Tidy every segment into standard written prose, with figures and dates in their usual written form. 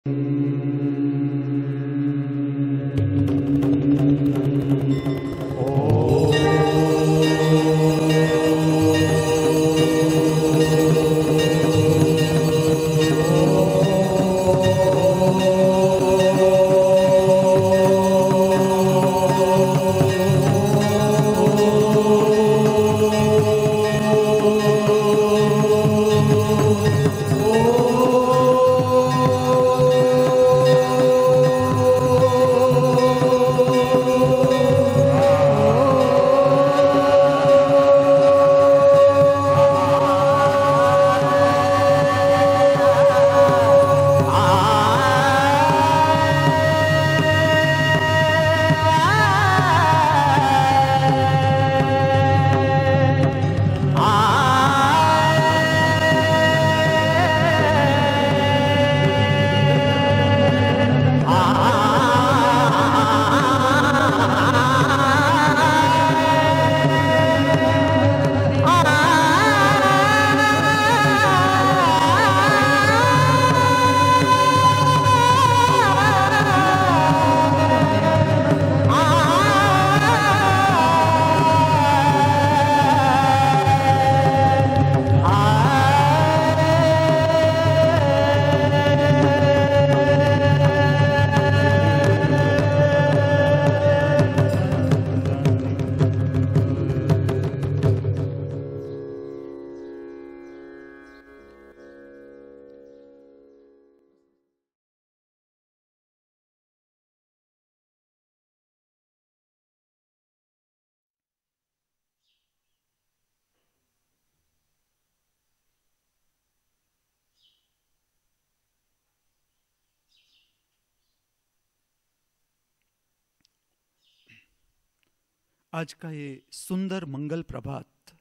आज का ये सुंदर मंगल प्रभात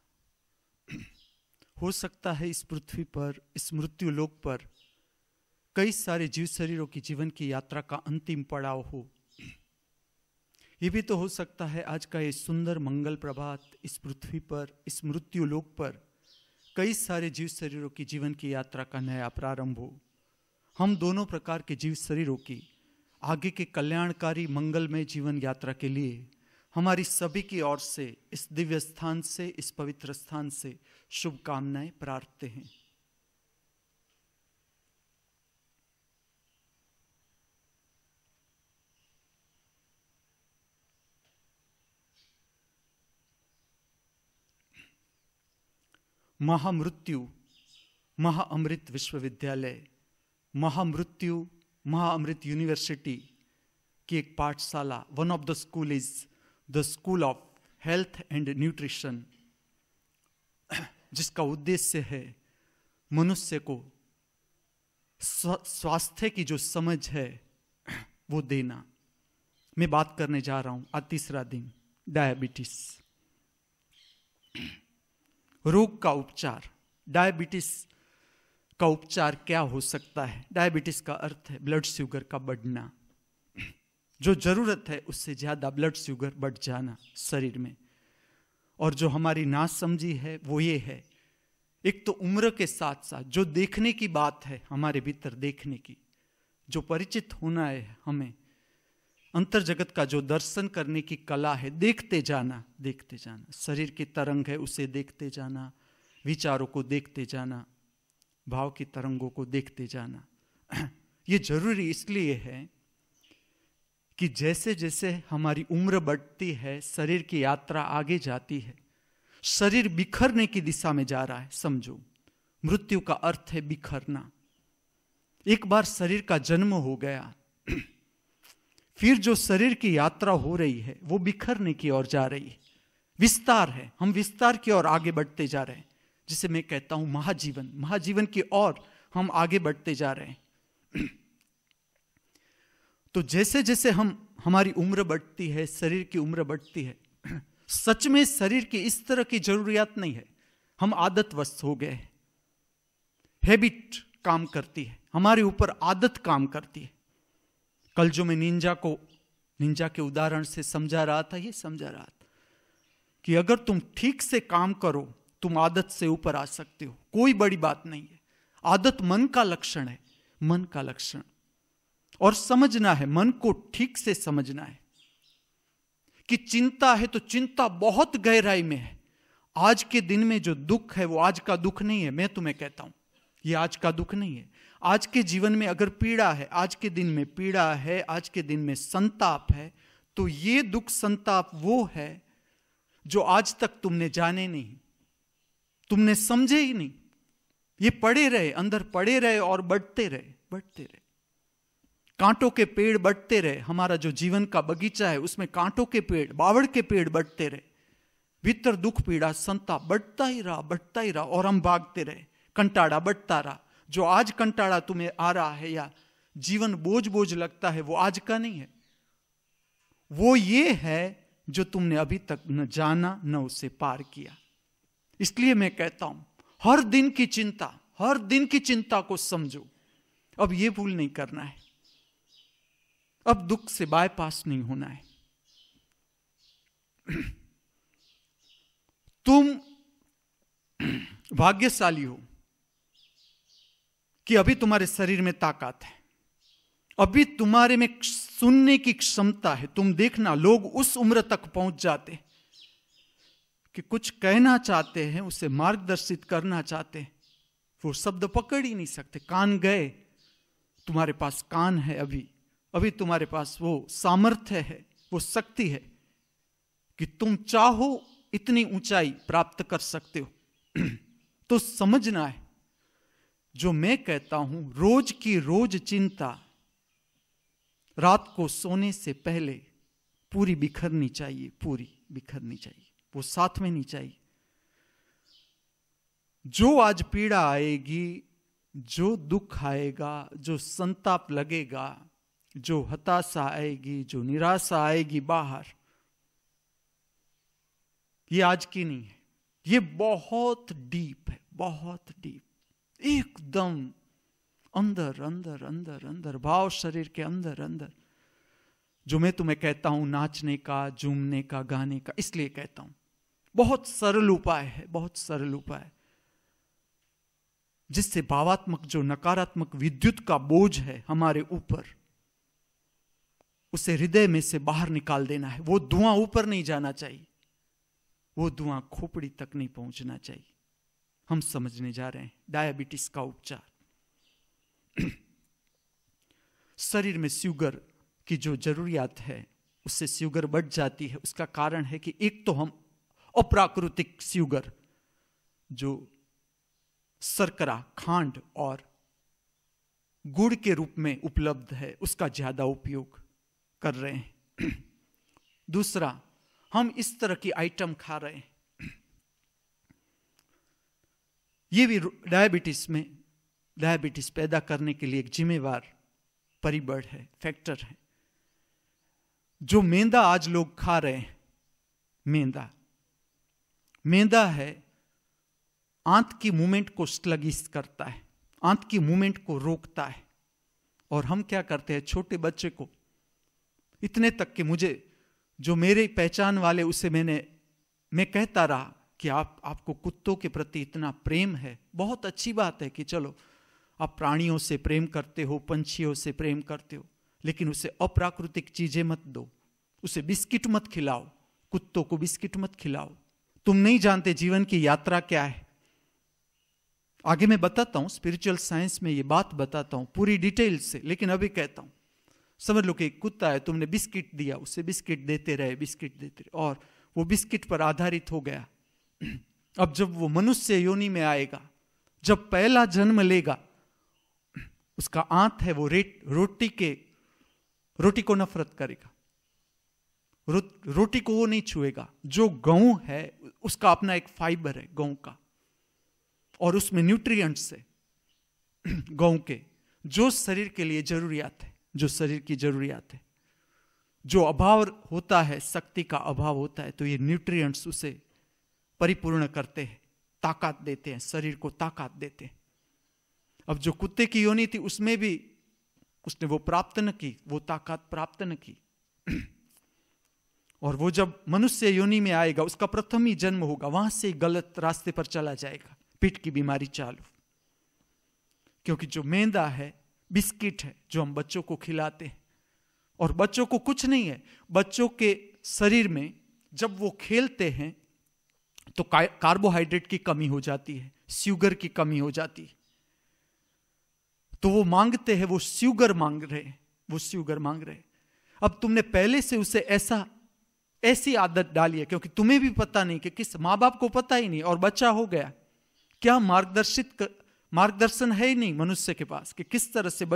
हो सकता है इस पृथ्वी पर, इस मृत्यु लोक पर कई सारे जीव शरीरों की जीवन की यात्रा का अंतिम पड़ाव हो। ये भी तो हो सकता है आज का ये सुंदर मंगल प्रभात इस पृथ्वी पर, इस मृत्यु लोक पर कई सारे जीव शरीरों की जीवन की यात्रा का नया प्रारंभ हो। हम दोनों प्रकार के जीव शरीरों की आगे के कल्याणकारी मंगलमय जीवन यात्रा के लिए हमारी सभी की ओर से इस दिव्य स्थान से, इस पवित्र स्थान से शुभकामनाएं प्रार्थते हैं। महामृत्यु महाअमृत विश्वविद्यालय, महाअमृत यूनिवर्सिटी की एक पाठशाला, one of the school is the school of health and nutrition, जिसका उद्देश्य है मनुष्य को स्वास्थ्य की जो समझ है वो देना। मैं बात करने जा रहा हूं आज तीसरा दिन, डायबिटीज, रोग का उपचार। डायबिटीज का उपचार क्या हो सकता है? डायबिटीज का अर्थ है ब्लड शुगर का बढ़ना, जो जरूरत है उससे ज्यादा ब्लड शुगर बढ़ जाना शरीर में। और जो हमारी नासमझी है वो ये है, एक तो उम्र के साथ साथ जो देखने की बात है हमारे भीतर, देखने की जो परिचित होना है हमें, अंतर जगत का जो दर्शन करने की कला है, देखते जाना शरीर की तरंग है उसे देखते जाना, विचारों को देखते जाना, भाव की तरंगों को देखते जाना। ये जरूरी इसलिए है कि जैसे जैसे हमारी उम्र बढ़ती है, शरीर की यात्रा आगे जाती है, शरीर बिखरने की दिशा में जा रहा है। समझो, मृत्यु का अर्थ है बिखरना। एक बार शरीर का जन्म हो गया, फिर जो शरीर की यात्रा हो रही है वो बिखरने की ओर जा रही है, विस्तार है। हम विस्तार की ओर आगे बढ़ते जा रहे हैं, जिसे मैं कहता हूं महाजीवन की ओर हम आगे बढ़ते जा रहे हैं। तो जैसे जैसे हमारी उम्र बढ़ती है, शरीर की उम्र बढ़ती है, सच में शरीर की इस तरह की जरूरियात नहीं है, हम आदतवश हो गए हैं। हैबिट काम करती है, हमारे ऊपर आदत काम करती है। कल जो मैं निंजा के उदाहरण से समझा रहा था कि अगर तुम ठीक से काम करो तुम आदत से ऊपर आ सकते हो, कोई बड़ी बात नहीं है। आदत मन का लक्षण है, मन का लक्षण। और समझना है, मन को ठीक से समझना है कि चिंता है तो चिंता बहुत गहराई में है। आज के दिन में जो दुख है वो आज का दुख नहीं है। मैं तुम्हें कहता हूं ये आज का दुख नहीं है। आज के जीवन में अगर पीड़ा है, आज के दिन में पीड़ा है, आज के दिन में संताप है, तो ये दुख संताप वो है जो आज तक तुमने जाने नहीं, तुमने समझे ही नहीं। ये पड़े रहे, अंदर पड़े रहे और बढ़ते रहे, बढ़ते रहे। कांटों के पेड़ बढ़ते रहे। हमारा जो जीवन का बगीचा है उसमें कांटों के पेड़, बावड़ के पेड़ बढ़ते रहे। भीतर दुख, पीड़ा, संताप बढ़ता ही रहा, बढ़ता ही रहा, और हम भागते रहे। कंटाड़ा बढ़ता रहा। जो आज कंटाड़ा तुम्हें आ रहा है या जीवन बोझ बोझ लगता है वो आज का नहीं है, वो ये है जो तुमने अभी तक न जाना न उसे पार किया। इसलिए मैं कहता हूं हर दिन की चिंता, हर दिन की चिंता को समझो। अब ये भूल नहीं करना है, अब दुख से बायपास नहीं होना है। तुम भाग्यशाली हो कि अभी तुम्हारे शरीर में ताकत है, अभी तुम्हारे में सुनने की क्षमता है। तुम देखना, लोग उस उम्र तक पहुंच जाते कि कुछ कहना चाहते हैं, उसे मार्गदर्शित करना चाहते हैं, वो शब्द पकड़ ही नहीं सकते। कान गए, तुम्हारे पास कान है, अभी तुम्हारे पास वो सामर्थ्य है, वो शक्ति है कि तुम चाहो इतनी ऊंचाई प्राप्त कर सकते हो। तो समझना है जो मैं कहता हूं, रोज की रोज चिंता रात को सोने से पहले पूरी बिखरनी चाहिए, पूरी बिखरनी चाहिए, वो साथ में नहीं चाहिए। जो आज पीड़ा आएगी, जो दुख आएगा, जो संताप लगेगा, जो हताशा आएगी, जो निराशा आएगी बाहर, ये आज की नहीं है, ये बहुत डीप है, बहुत डीप, एकदम अंदर अंदर अंदर अंदर, भाव शरीर के अंदर अंदर। जो मैं तुम्हें कहता हूं नाचने का, झूमने का, गाने का, इसलिए कहता हूं बहुत सरल उपाय है, बहुत सरल उपाय, जिससे भावात्मक जो नकारात्मक विद्युत का बोझ है हमारे ऊपर, उसे हृदय में से बाहर निकाल देना है। वो धुआं ऊपर नहीं जाना चाहिए, वो धुआं खोपड़ी तक नहीं पहुंचना चाहिए। हम समझने जा रहे हैं डायबिटीज का उपचार। शरीर में शुगर की जो जरूरियात है उससे शुगर बढ़ जाती है। उसका कारण है कि एक तो हम अप्राकृतिक शुगर, जो शर्करा, खांड और गुड़ के रूप में उपलब्ध है, उसका ज्यादा उपयोग कर रहे हैं। दूसरा, हम इस तरह की आइटम खा रहे हैं, ये भी डायबिटीज पैदा करने के लिए एक जिम्मेवार परिबळ है, फैक्टर है। जो मैदा आज लोग खा रहे हैं, मैदा है, आंत की मूवमेंट को स्लगिश करता है, आंत की मूवमेंट को रोकता है। और हम क्या करते हैं, छोटे बच्चे को, इतने तक कि मुझे जो मेरे पहचान वाले, उसे मैं कहता रहा कि आपको कुत्तों के प्रति इतना प्रेम है, बहुत अच्छी बात है कि चलो आप प्राणियों से प्रेम करते हो, पंछियों से प्रेम करते हो, लेकिन उसे अप्राकृतिक चीजें मत दो, उसे बिस्किट मत खिलाओ, कुत्तों को बिस्किट मत खिलाओ। तुम नहीं जानते जीवन की यात्रा क्या है। आगे मैं बताता हूं, स्पिरिचुअल साइंस में ये बात बताता हूं पूरी डिटेल से, लेकिन अभी कहता हूं, समझ लो कि एक कुत्ता है, तुमने बिस्किट दिया, उसे बिस्किट देते रहे, बिस्किट देते रहे, और वो बिस्किट पर आधारित हो गया। अब जब वो मनुष्य योनि में आएगा, जब पहला जन्म लेगा, उसका आंत है वो रोटी को नफरत करेगा, रोटी को वो नहीं छुएगा। जो गेहूं है उसका अपना एक फाइबर है गेहूं का, और उसमें न्यूट्रिएंट्स है गेहूं के, जो शरीर के लिए जरूरियात है, जो शरीर की जरूरियात है। जो अभाव होता है, शक्ति का अभाव होता है, तो ये न्यूट्रिएंट्स उसे परिपूर्ण करते हैं, ताकत देते हैं, शरीर को ताकत देते हैं। अब जो कुत्ते की योनि थी उसमें भी उसने वो प्राप्त न की, वो ताकत प्राप्त न की। और वो जब मनुष्य योनि में आएगा, उसका प्रथम ही जन्म होगा, वहां से गलत रास्ते पर चला जाएगा, पेट की बीमारी चालू। क्योंकि जो मैदा है, बिस्किट है जो हम बच्चों को खिलाते हैं, और बच्चों को कुछ नहीं है, बच्चों के शरीर में जब वो खेलते हैं तो कार्बोहाइड्रेट की कमी हो जाती है, शुगर की कमी हो जाती है, तो वो मांगते हैं, वो शुगर मांग रहे हैं, वो शुगर मांग रहे हैं। अब तुमने पहले से उसे ऐसी आदत डाली है, क्योंकि तुम्हें भी पता नहीं कि किस, माँ बाप को पता ही नहीं, और बच्चा हो गया, क्या मार्गदर्शन है ही नहीं मनुष्य के पास कि किस तरह से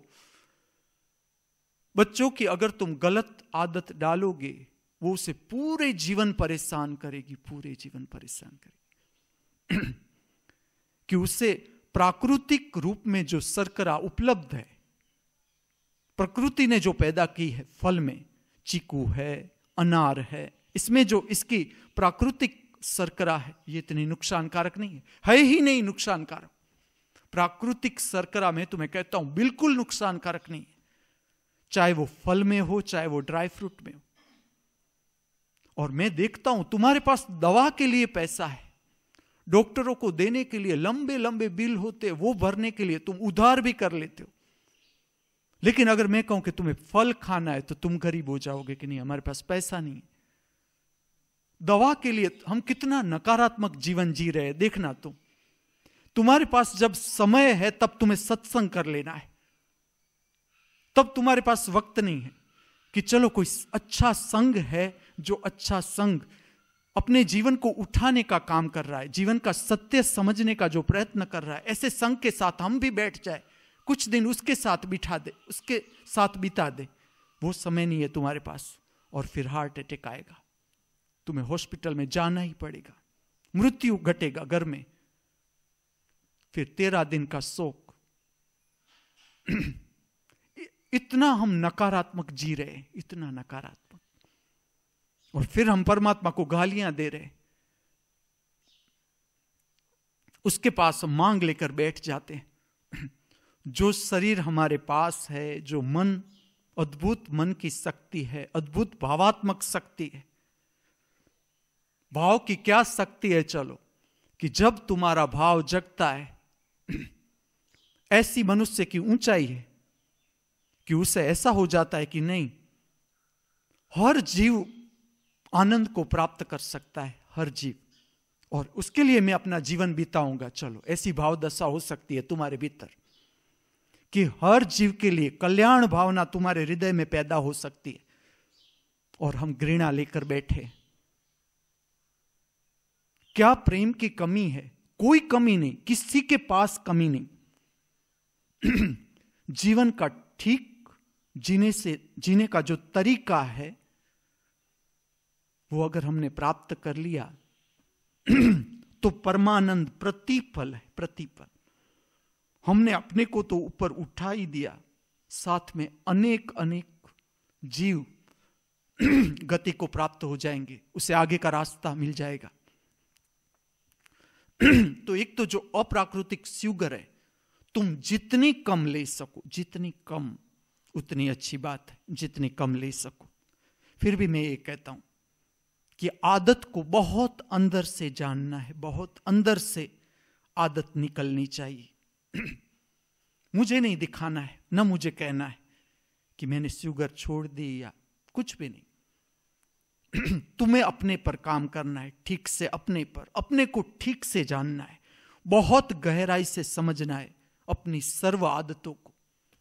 बच्चों की अगर तुम गलत आदत डालोगे, वो उसे पूरे जीवन परेशान करेगी, पूरे जीवन परेशान करेगी। कि उसे प्राकृतिक रूप में जो शर्करा उपलब्ध है, प्रकृति ने जो पैदा की है, फल में चीकू है, अनार है, इसमें जो इसकी प्राकृतिक शर्करा है, ये इतनी नुकसानकारक नहीं है ही नहीं नुकसानकारक। प्राकृतिक शर्करा में तुम्हें कहता हूं बिल्कुल नुकसानकारक नहीं है, चाहे वो फल में हो, चाहे वो ड्राई फ्रूट में हो। और मैं देखता हूं तुम्हारे पास दवा के लिए पैसा है, डॉक्टरों को देने के लिए लंबे लंबे बिल होते, वो भरने के लिए तुम उधार भी कर लेते हो, लेकिन अगर मैं कहूं कि तुम्हें फल खाना है तो तुम गरीब हो जाओगे कि नहीं, हमारे पास पैसा नहीं है। दवा के लिए हम कितना नकारात्मक जीवन जी रहे हैं, देखना तुम। तुम्हारे पास जब समय है तब तुम्हें सत्संग कर लेना है, तब तुम्हारे पास वक्त नहीं है कि चलो कोई अच्छा संघ है, जो अच्छा संघ अपने जीवन को उठाने का काम कर रहा है, जीवन का सत्य समझने का जो प्रयत्न कर रहा है, ऐसे संघ के साथ हम भी बैठ जाए, कुछ दिन उसके साथ बिठा दे, उसके साथ बिता दे। वो समय नहीं है तुम्हारे पास, और फिर हार्ट अटैक आएगा, तुम्हें हॉस्पिटल में जाना ही पड़ेगा, मृत्यु घटेगा घर में, फिर 13 दिन का शोक। इतना हम नकारात्मक जी रहे हैं, इतना नकारात्मक, और फिर हम परमात्मा को गालियां दे रहे, उसके पास मांग लेकर बैठ जाते हैं। जो शरीर हमारे पास है, जो मन, अद्भुत मन की शक्ति है, अद्भुत भावात्मक शक्ति है। भाव की क्या शक्ति है, चलो, कि जब तुम्हारा भाव जगता है, ऐसी मनुष्य की ऊंचाई है कि उसे ऐसा हो जाता है कि नहीं, हर जीव आनंद को प्राप्त कर सकता है, हर जीव, और उसके लिए मैं अपना जीवन बिताऊंगा। चलो, ऐसी भाव दशा हो सकती है तुम्हारे भीतर कि हर जीव के लिए कल्याण भावना तुम्हारे हृदय में पैदा हो सकती है, और हम घृणा लेकर बैठे। क्या प्रेम की कमी है? कोई कमी नहीं, किसी के पास कमी नहीं। जीवन का ठीक जीने का जो तरीका है, वो अगर हमने प्राप्त कर लिया तो परमानंद प्रतिपल है, प्रतिपल। हमने अपने को तो ऊपर उठा ही दिया, साथ में अनेक अनेक जीव गति को प्राप्त हो जाएंगे, उसे आगे का रास्ता मिल जाएगा। तो एक तो जो अप्राकृतिक शुगर है, तुम जितनी कम ले सको, जितनी कम उतनी अच्छी बात है, जितनी कम ले सको। फिर भी मैं ये कहता हूं कि आदत को बहुत अंदर से जानना है, बहुत अंदर से आदत निकलनी चाहिए। मुझे नहीं दिखाना है, ना मुझे कहना है कि मैंने शुगर छोड़ दी या कुछ भी नहीं। तुम्हें अपने पर काम करना है, ठीक से अपने पर, अपने को ठीक से जानना है, बहुत गहराई से समझना है अपनी सर्व आदतों को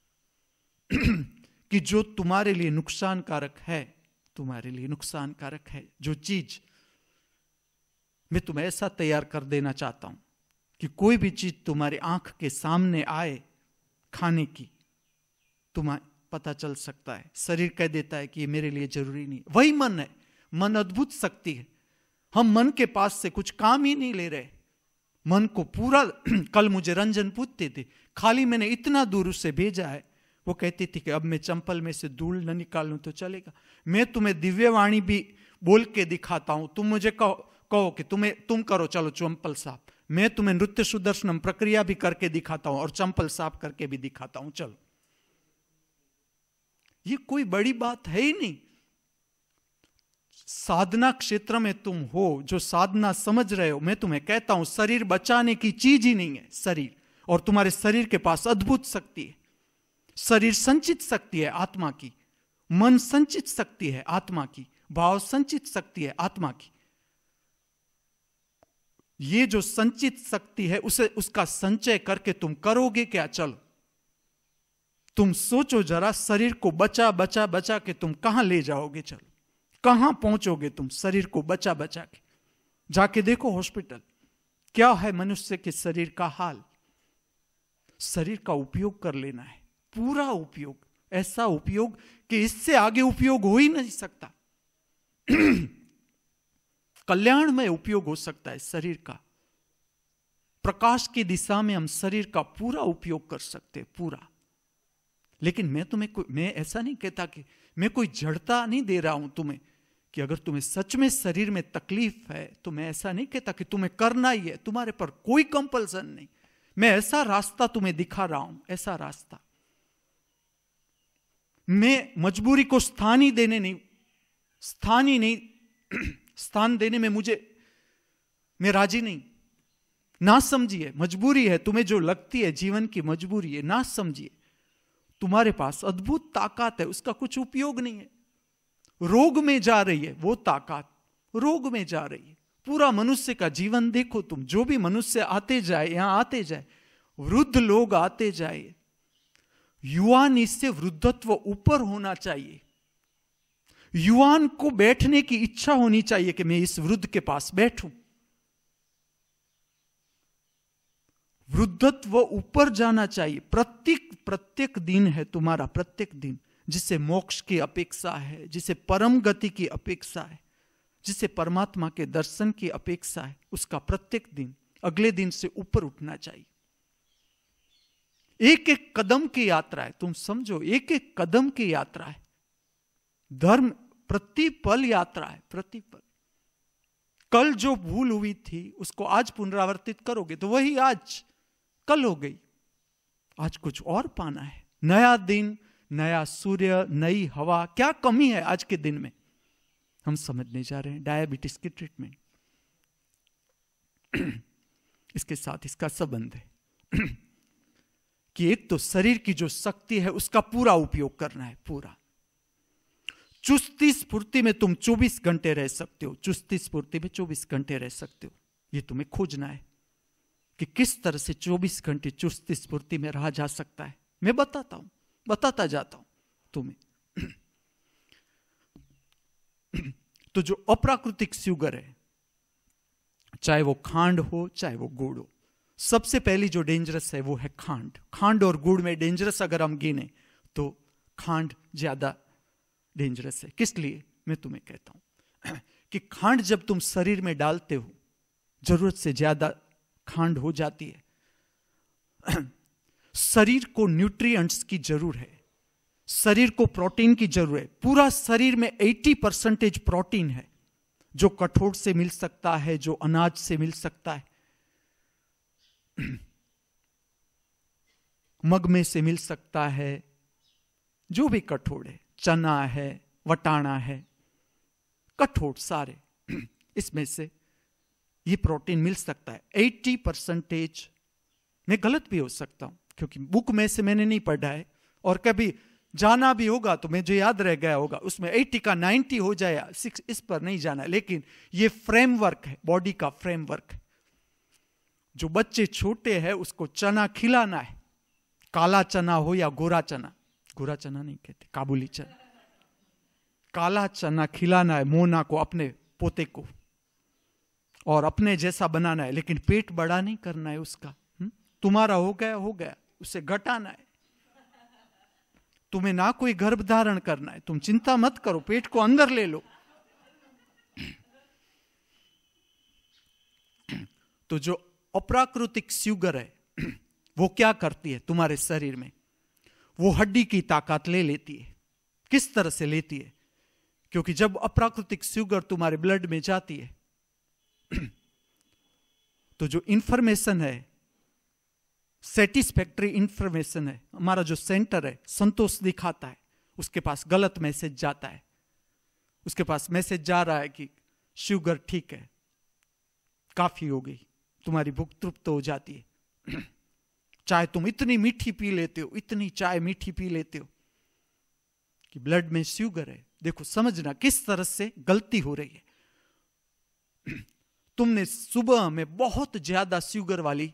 कि जो तुम्हारे लिए नुकसानकारक है, तुम्हारे लिए नुकसानकारक है। जो चीज मैं तुम्हें ऐसा तैयार कर देना चाहता हूं कि कोई भी चीज तुम्हारी आंख के सामने आए खाने की, तुम्हें पता चल सकता है, शरीर कह देता है कि ये मेरे लिए जरूरी नहीं। वही मन है, मन अद्भुत शक्ति है। हम मन के पास से कुछ काम ही नहीं ले रहे, मन को पूरा कल मुझे रंजन पूछते थे, खाली मैंने इतना दूर उससे भेजा है, वो कहती थी कि अब मैं चंपल में से धूल न निकालूं तो चलेगा। मैं तुम्हें दिव्यवाणी भी बोल के दिखाता हूं, तुम मुझे कहो कि तुम करो, चलो चंपल साफ। मैं तुम्हें नृत्य सुदर्शनम प्रक्रिया भी करके दिखाता हूं और चंपल साफ करके भी दिखाता हूं, चलो। ये कोई बड़ी बात है ही नहीं। साधना क्षेत्र में तुम हो, जो साधना समझ रहे हो, मैं तुम्हें कहता हूं शरीर बचाने की चीज ही नहीं है शरीर, और तुम्हारे शरीर के पास अद्भुत शक्ति है। शरीर संचित शक्ति है आत्मा की, मन संचित शक्ति है आत्मा की, भाव संचित शक्ति है आत्मा की। ये जो संचित शक्ति है उसे उसका संचय करके तुम करोगे क्या? चलो तुम सोचो जरा, शरीर को बचा बचा बचा के तुम कहां ले जाओगे? चलो कहां पहुंचोगे तुम शरीर को बचा बचा के? जाके देखो हॉस्पिटल, क्या है मनुष्य के शरीर का हाल। शरीर का उपयोग कर लेना है, पूरा उपयोग, ऐसा उपयोग कि इससे आगे उपयोग हो ही नहीं सकता। कल्याण में उपयोग हो सकता है शरीर का। प्रकाश की दिशा में हम शरीर का पूरा उपयोग कर सकते हैं, पूरा। लेकिन मैं ऐसा नहीं कहता कि मैं कोई जड़ता नहीं दे रहा हूं तुम्हें कि अगर तुम्हें सच में शरीर में तकलीफ है तो मैं ऐसा नहीं कहता कि तुम्हें करना ही है, तुम्हारे पर कोई कंपल्सन नहीं। मैं ऐसा रास्ता तुम्हें दिखा रहा हूं, ऐसा रास्ता। मैं मजबूरी को स्थान देने में मैं राजी नहीं। ना समझिए, मजबूरी है, तुम्हें जो लगती है जीवन की मजबूरी है, ना समझिए। तुम्हारे पास अद्भुत ताकत है, उसका कुछ उपयोग नहीं है। रोग में जा रही है वो ताकत, रोग में जा रही है। पूरा मनुष्य का जीवन देखो तुम, जो भी मनुष्य आते जाए, यहां आते जाए, वृद्ध लोग आते जाए, युवान इससे वृद्धत्व ऊपर होना चाहिए। युवान को बैठने की इच्छा होनी चाहिए कि मैं इस वृद्ध के पास बैठूं। वृद्धत्व ऊपर जाना चाहिए। प्रत्येक दिन है तुम्हारा, प्रत्येक दिन, जिसे मोक्ष की अपेक्षा है, जिसे परम गति की अपेक्षा है, जिसे परमात्मा के दर्शन की अपेक्षा है, उसका प्रत्येक दिन अगले दिन से ऊपर उठना चाहिए। एक एक कदम की यात्रा है, तुम समझो, एक एक कदम की यात्रा है। धर्म प्रतिपल यात्रा है, प्रतिपल। कल जो भूल हुई थी उसको आज पुनरावर्तित करोगे तो वही आज कल हो गई। आज कुछ और पाना है, नया दिन, नया सूर्य, नई हवा। क्या कमी है आज के दिन में? हम समझने जा रहे हैं डायबिटीज की ट्रीटमेंट। इसके साथ इसका संबंध है कि एक तो शरीर की जो शक्ति है उसका पूरा उपयोग करना है, पूरा। चुस्ती स्फूर्ति में तुम 24 घंटे रह सकते हो, चुस्ती स्फूर्ति में 24 घंटे रह सकते हो। ये तुम्हें खोजना है कि किस तरह से 24 घंटे चुस्ती स्फूर्ति में रहा जा सकता है। मैं बताता जाता हूं तुम्हें। तो जो अप्राकृतिक शुगर है, चाहे वो खांड हो चाहे वो गुड़ हो, सबसे पहली जो डेंजरस है वो है खांड। खांड और गुड़ में डेंजरस अगर हम गिने तो खांड ज्यादा डेंजरस है। किस लिए? मैं तुम्हें कहता हूं कि खांड जब तुम शरीर में डालते हो, जरूरत से ज्यादा खांड हो जाती है। शरीर को न्यूट्रिएंट्स की जरूरत है, शरीर को प्रोटीन की जरूरत है। पूरा शरीर में 80% प्रोटीन है, जो कठोर से मिल सकता है, जो अनाज से मिल सकता है, मग में से मिल सकता है, जो भी कठोर है, चना है, वटाना है, कठोर सारे, इसमें से ये प्रोटीन मिल सकता है। 80%, मैं गलत भी हो सकता हूं क्योंकि बुक में से मैंने नहीं पढ़ा है, और कभी जाना भी होगा तो मुझे याद रह गया होगा, उसमें 80 का 90 हो जाए, 6 इस पर नहीं जाना। लेकिन ये फ्रेमवर्क है, बॉडी का फ्रेमवर्क है। जो बच्चे छोटे हैं उसको चना खिलाना है, काला चना हो या गोरा चना नहीं कहते, काबुली चना, काला चना खिलाना है मोना को, अपने पोते को, और अपने जैसा बनाना है। लेकिन पेट बड़ा नहीं करना है उसका। तुम्हारा हो गया, उसे घटाना है। तुम्हें ना कोई गर्भ धारण करना है, तुम चिंता मत करो, पेट को अंदर ले लो। तो जो अप्राकृतिक शुगर है वो क्या करती है तुम्हारे शरीर में? वो हड्डी की ताकत ले लेती है। किस तरह से लेती है? क्योंकि जब अप्राकृतिक शुगर तुम्हारे ब्लड में जाती है तो जो इंफॉर्मेशन है, सेटिस्फैक्टरी इंफॉर्मेशन है, हमारा जो सेंटर है संतोष दिखाता है, उसके पास गलत मैसेज जाता है। उसके पास मैसेज जा रहा है कि शुगर ठीक है, काफी हो गई, तुम्हारी भूख तृप्त हो जाती है, चाय तुम इतनी मीठी पी लेते हो, इतनी चाय मीठी पी लेते हो कि ब्लड में शुगर है। देखो समझना किस तरह से गलती हो रही है। तुमने सुबह में बहुत ज्यादा शुगर वाली,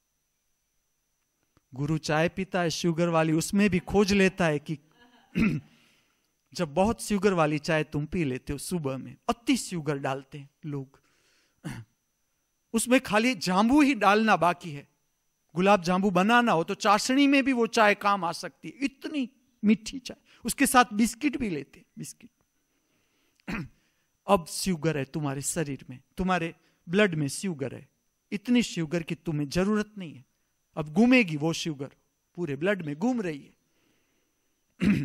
गुरु चाय पीता है शुगर वाली, उसमें भी खोज लेता है कि जब बहुत शुगर वाली चाय तुम पी लेते हो सुबह में, अति शुगर डालते हैं लोग, उसमें खाली जांबू ही डालना बाकी है। गुलाब जांबू बनाना हो तो चाशनी में भी वो चाय काम आ सकती है, इतनी मीठी चाय। उसके साथ बिस्किट भी लेते, बिस्किट। अब शुगर है तुम्हारे शरीर में, तुम्हारे ब्लड में शुगर है, इतनी शुगर की तुम्हें जरूरत नहीं है। अब घूमेगी वो शुगर, पूरे ब्लड में घूम रही है।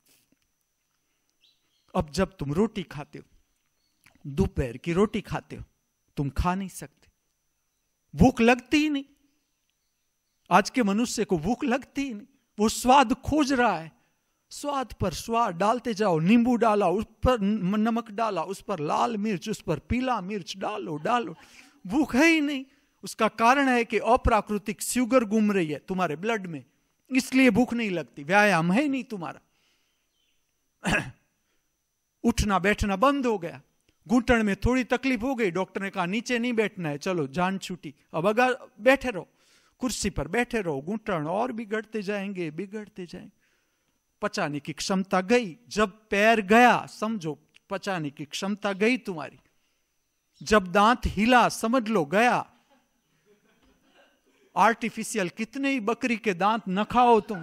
अब जब तुम रोटी खाते हो, दोपहर की रोटी खाते हो, तुम खा नहीं सकते, भूख लगती ही नहीं। आज के मनुष्य को भूख लगती ही नहीं, वो स्वाद खोज रहा है, स्वाद पर स्वाद डालते जाओ। नींबू डाला, उस पर नमक डाला, उस पर लाल मिर्च, उस पर पीला मिर्च डालो डालो, भूख है ही नहीं। उसका कारण है कि अप्राकृतिक शुगर घूम रही है तुम्हारे ब्लड में, इसलिए भूख नहीं लगती। व्यायाम है नहीं तुम्हारा, उठना बैठना बंद हो गया, घुटन में थोड़ी तकलीफ हो गई, डॉक्टर ने कहा नीचे नहीं बैठना है, चलो जान छूटी। अब अगर बैठे रहो, कुर्सी पर बैठे रहो, घुटन और बिगड़ते जाएंगे, बिगड़ते जाएंगे। पचाने की क्षमता गई। जब पैर गया समझो पचाने की क्षमता गई तुम्हारी। जब दांत हिला समझ लो गया। आर्टिफिशियल कितने ही बकरी के दांत न खाओ तुम,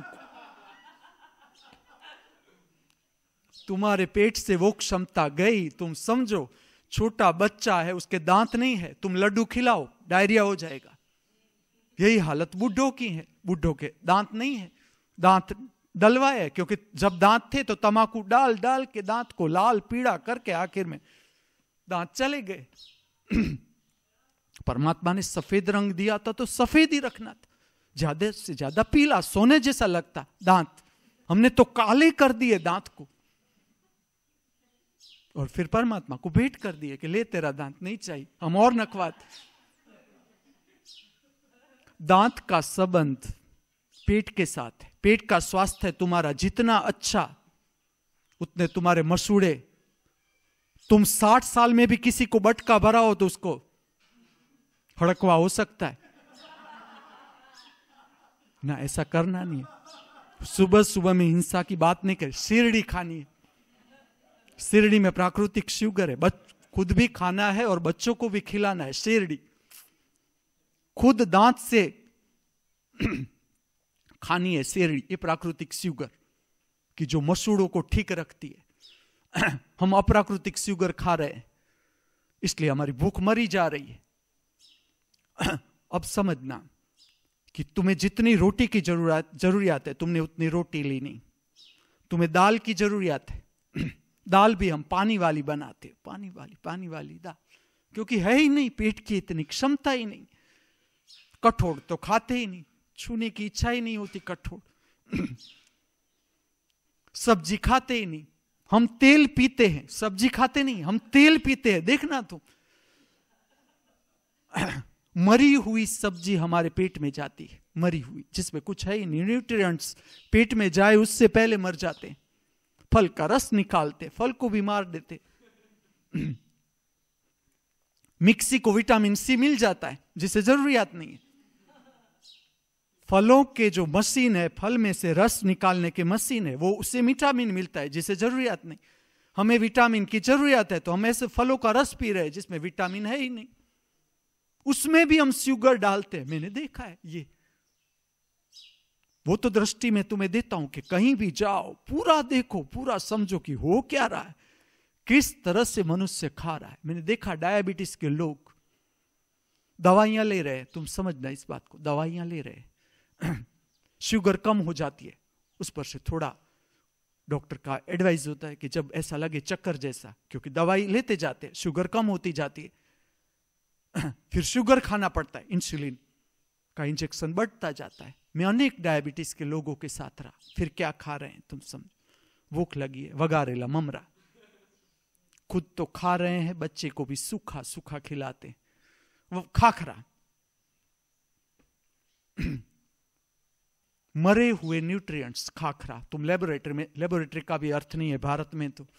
तुम्हारे पेट से वो क्षमता गई। तुम समझो छोटा बच्चा है, उसके दांत नहीं है, तुम लड्डू खिलाओ डायरिया हो जाएगा। यही हालत बूढ़ों की है। बूढ़ों के दांत नहीं है, दांत डलवाए, क्योंकि जब दांत थे तो तमाकू डाल डाल के दांत को लाल पीड़ा करके आखिर में दांत चले गए। परमात्मा ने सफेद रंग दिया था तो सफेद ही रखना था, ज्यादा से ज्यादा पीला सोने जैसा लगता दांत, हमने तो काले कर दिए दांत को। और फिर परमात्मा को भेंट कर दिए कि ले तेरा दांत नहीं चाहिए, हम और नखवाते। दांत का संबंध पेट के साथ है। पेट का स्वास्थ्य तुम्हारा जितना अच्छा, उतने तुम्हारे मसूड़े। तुम 60 साल में भी किसी को बटका भरा हो तो उसको हड़कवा हो सकता है ना, ऐसा करना नहीं है। सुबह सुबह में हिंसा की बात नहीं कर, शिरडी खानी है। शिरडी में प्राकृतिक शुगर है, खुद भी खाना है और बच्चों को भी खिलाना है। शिरडी खुद दांत से खानी है शिरडी, ये प्राकृतिक शुगर कि जो मसूड़ों को ठीक रखती है। हम अप्राकृतिक शुगर खा रहे हैं, इसलिए हमारी भूख मरी जा रही है। अब समझना कि तुम्हें जितनी रोटी की जरूरियात है तुमने उतनी रोटी ली नहीं। तुम्हें दाल की जरूरियात है, दाल भी हम पानी वाली बनाते, पानी वाली दाल, क्योंकि है ही नहीं, पेट की इतनी क्षमता ही नहीं। कठोर तो खाते ही नहीं, छूने की इच्छा ही नहीं होती कठोर। सब्जी खाते ही नहीं। हम तेल पीते हैं, सब्जी खाते नहीं, हम तेल पीते हैं। देखना तुम, मरी हुई सब्जी हमारे पेट में जाती है, मरी हुई जिसमें कुछ है ही नहीं, न्यूट्रिएंट्स पेट में जाए उससे पहले मर जाते हैं। फल का रस निकालते, फल को भी मार देते। मिक्सी को विटामिन सी मिल जाता है जिसे जरूरियात नहीं है। फलों के जो मशीन है, फल में से रस निकालने के मशीन है, वो उससे विटामिन मिलता है जिसे जरूरियात नहीं। हमें विटामिन की जरूरत है तो हम ऐसे फलों का रस पी रहे हैं जिसमें विटामिन है ही नहीं, उसमें भी हम शुगर डालते हैं। मैंने देखा है ये। वो तो दृष्टि में तुम्हें देता हूं कि कहीं भी जाओ पूरा देखो, पूरा समझो कि हो क्या रहा है, किस तरह से मनुष्य खा रहा है। मैंने देखा डायबिटीज के लोग दवाइयां ले रहे हैं, तुम समझना इस बात को, दवाइयां ले रहे हैं, शुगर कम हो जाती है, उस पर से थोड़ा डॉक्टर का एडवाइस होता है कि जब ऐसा लगे चक्कर जैसा, क्योंकि दवाई लेते जाते हैं शुगर कम होती जाती है, फिर शुगर खाना पड़ता है, इंसुलिन का इंजेक्शन बढ़ता जाता है। मैं अनेक डायबिटीज के लोगों के साथ रहा, फिर क्या खा रहे हैं तुम समझो, भूख लगी है वगारेला ममरा, खुद तो खा रहे हैं, बच्चे को भी सूखा सूखा खिलाते, वो खाखरा। मरे हुए न्यूट्रिएंट्स, खाखरा। तुम लेबोरेटरी में, लेबोरेटरी का भी अर्थ नहीं है भारत में तो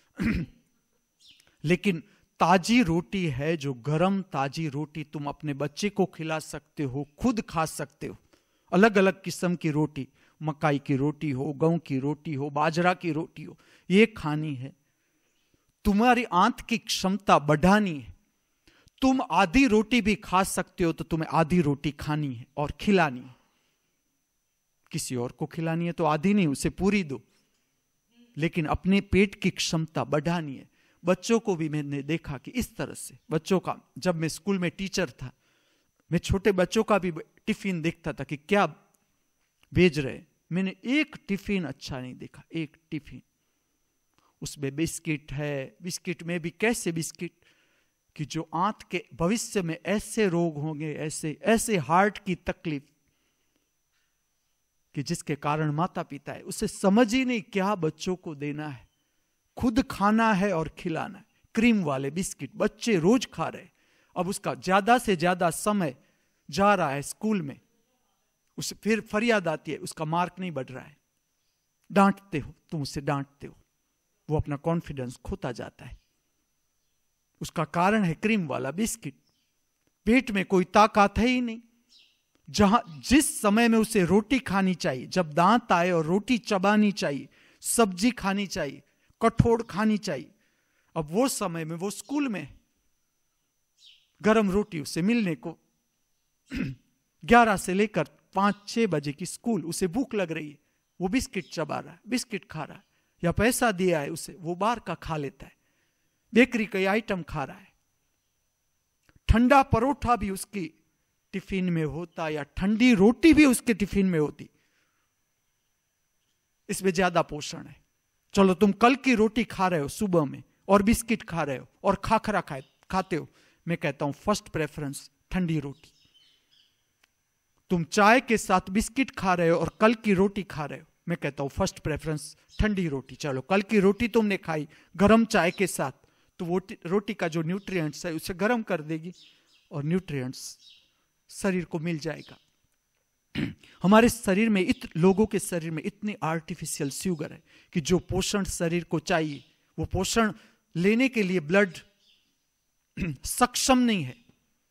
लेकिन ताजी रोटी है, जो गरम ताजी रोटी तुम अपने बच्चे को खिला सकते हो, खुद खा सकते हो। अलग अलग किस्म की रोटी, मकाई की रोटी हो, गेहूं की रोटी हो, बाजरा की रोटी हो, ये खानी है। तुम्हारी आंत की क्षमता बढ़ानी है। तुम आधी रोटी भी खा सकते हो तो तुम्हें आधी रोटी खानी है और खिलानी है। किसी और को खिलानी है तो आधी नहीं, उसे पूरी दो, लेकिन अपने पेट की क्षमता बढ़ानी है। बच्चों को भी मैंने देखा कि इस तरह से बच्चों का, जब मैं स्कूल में टीचर था, मैं छोटे बच्चों का भी टिफिन देखता था कि क्या भेज रहे। मैंने एक टिफिन अच्छा नहीं देखा, एक टिफिन उसमें बिस्किट है। बिस्किट में भी कैसे बिस्किट कि जो आंत के भविष्य में ऐसे रोग होंगे, ऐसे ऐसे हार्ट की तकलीफ कि जिसके कारण माता पिता है उसे समझ ही नहीं क्या बच्चों को देना है। खुद खाना है और खिलाना है। क्रीम वाले बिस्किट बच्चे रोज खा रहे। अब उसका ज्यादा से ज्यादा समय जा रहा है स्कूल में, उसे फिर फरियाद आती है उसका मार्क नहीं बढ़ रहा है। डांटते हो, तुम उसे डांटते हो, वो अपना कॉन्फिडेंस खोता जाता है। उसका कारण है क्रीम वाला बिस्किट। पेट में कोई ताकत है ही नहीं। जहां जिस समय में उसे रोटी खानी चाहिए, जब दांत आए और रोटी चबानी चाहिए, सब्जी खानी चाहिए, कठोर खानी चाहिए, अब वो समय में वो स्कूल में गरम रोटी उसे मिलने को 11 से लेकर 5-6 बजे की स्कूल, उसे भूख लग रही है, वो बिस्किट चबा रहा है, बिस्किट खा रहा है, या पैसा दिया है उसे, वो बाहर का खा लेता है, बेकरी का आइटम खा रहा है। ठंडा परोठा भी उसकी टिफिन में होता या ठंडी रोटी भी उसके टिफिन में होती। इसमें ज्यादा पोषण है। चलो तुम कल की रोटी खा रहे हो सुबह में और बिस्किट खा रहे हो और खाखरा खाते हो, मैं कहता हूं फर्स्ट प्रेफरेंस ठंडी रोटी। तुम चाय के साथ बिस्किट खा रहे हो और कल की रोटी खा रहे हो, मैं कहता हूं फर्स्ट प्रेफरेंस ठंडी रोटी। चलो कल की रोटी तुमने खाई गरम चाय के साथ, तो वो रोटी का जो न्यूट्रिएंट्स है उसे गर्म कर देगी और न्यूट्रिएंट्स शरीर को मिल जाएगा। हमारे शरीर में लोगों के शरीर में इतनी आर्टिफिशियल शुगर है कि जो पोषण शरीर को चाहिए वो पोषण लेने के लिए ब्लड सक्षम नहीं है।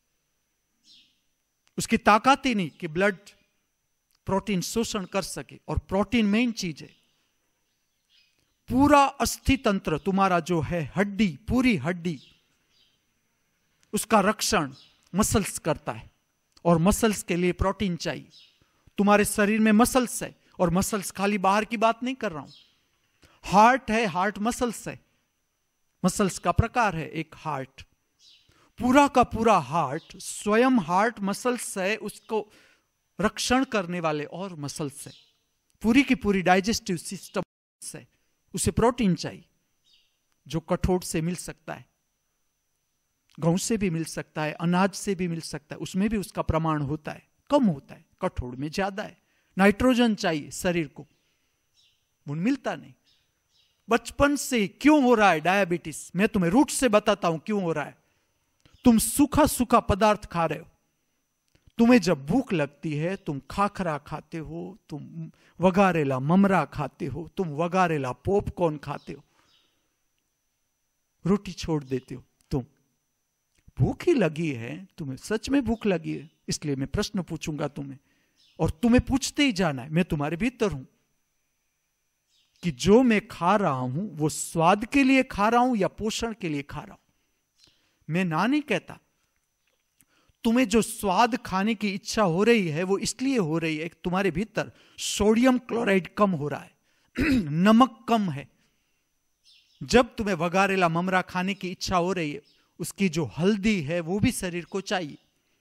उसकी ताकत ही नहीं कि ब्लड प्रोटीन शोषण कर सके। और प्रोटीन मेन चीज है। पूरा अस्थि तंत्र तुम्हारा जो है, हड्डी, पूरी हड्डी, उसका रक्षण मसल्स करता है और मसल्स के लिए प्रोटीन चाहिए। तुम्हारे शरीर में मसल्स है, और मसल्स खाली बाहर की बात नहीं कर रहा हूं। हार्ट है, हार्ट मसल्स है, मसल्स का प्रकार है एक हार्ट। पूरा का पूरा हार्ट स्वयं हार्ट मसल्स है, उसको रक्षण करने वाले और मसल्स है। पूरी की पूरी डाइजेस्टिव सिस्टम है, उसे प्रोटीन चाहिए जो कठोर से मिल सकता है, गेहूं से भी मिल सकता है, अनाज से भी मिल सकता है, उसमें भी उसका प्रमाण होता है, कम होता है, कठोर में ज्यादा है। नाइट्रोजन चाहिए शरीर को, वो मिलता नहीं। बचपन से क्यों हो रहा है डायबिटीज? मैं तुम्हें रूट से बताता हूं क्यों हो रहा है। तुम सूखा सूखा पदार्थ खा रहे हो। तुम्हें जब भूख लगती है तुम खाखरा खाते हो, तुम वगारेला ममरा खाते हो, तुम वगारेला पॉपकॉर्न खाते हो, रोटी छोड़ देते हो। तुम भूख ही लगी है, तुम्हें सच में भूख लगी है, इसलिए मैं प्रश्न पूछूंगा तुम्हें, और तुम्हें पूछते ही जाना है। मैं तुम्हारे भीतर हूं कि जो मैं खा रहा हूं वो स्वाद के लिए खा रहा हूं या पोषण के लिए खा रहा हूं। मैं ना नहीं कहता। तुम्हें जो स्वाद खाने की इच्छा हो रही है वो इसलिए हो रही है, तुम्हारे भीतर सोडियम क्लोराइड कम हो रहा है नमक कम है। जब तुम्हें वगारेला ममरा खाने की इच्छा हो रही है, उसकी जो हल्दी है वो भी शरीर को चाहिए,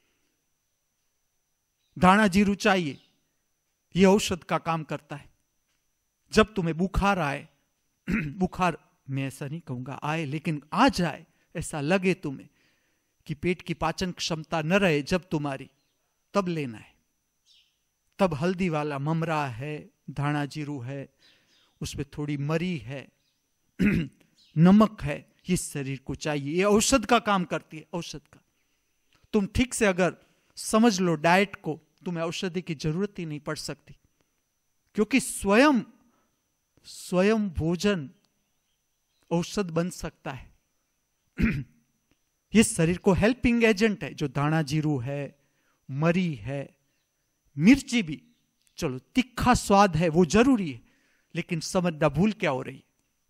दाना जीरू चाहिए, यह औषध का काम करता है। जब तुम्हें बुखार आए, बुखार मैं ऐसा नहीं कहूंगा आए, लेकिन आ जाए, ऐसा लगे तुम्हें कि पेट की पाचन क्षमता न रहे जब तुम्हारी, तब लेना है। तब हल्दी वाला ममरा है, धाना जीरू है, उसमें थोड़ी मरी है नमक है, ये शरीर को चाहिए। ये औषध का काम करती है, औषध का। तुम ठीक से अगर समझ लो डाइट को, तुम्हें औषधि की जरूरत ही नहीं पड़ सकती। क्योंकि स्वयं भोजन औषध बन सकता है। ये शरीर को हेल्पिंग एजेंट है, जो दाना जीरू है, मरी है, मिर्ची भी, चलो तीखा स्वाद है वो जरूरी है, लेकिन समझना भूल क्या हो रही,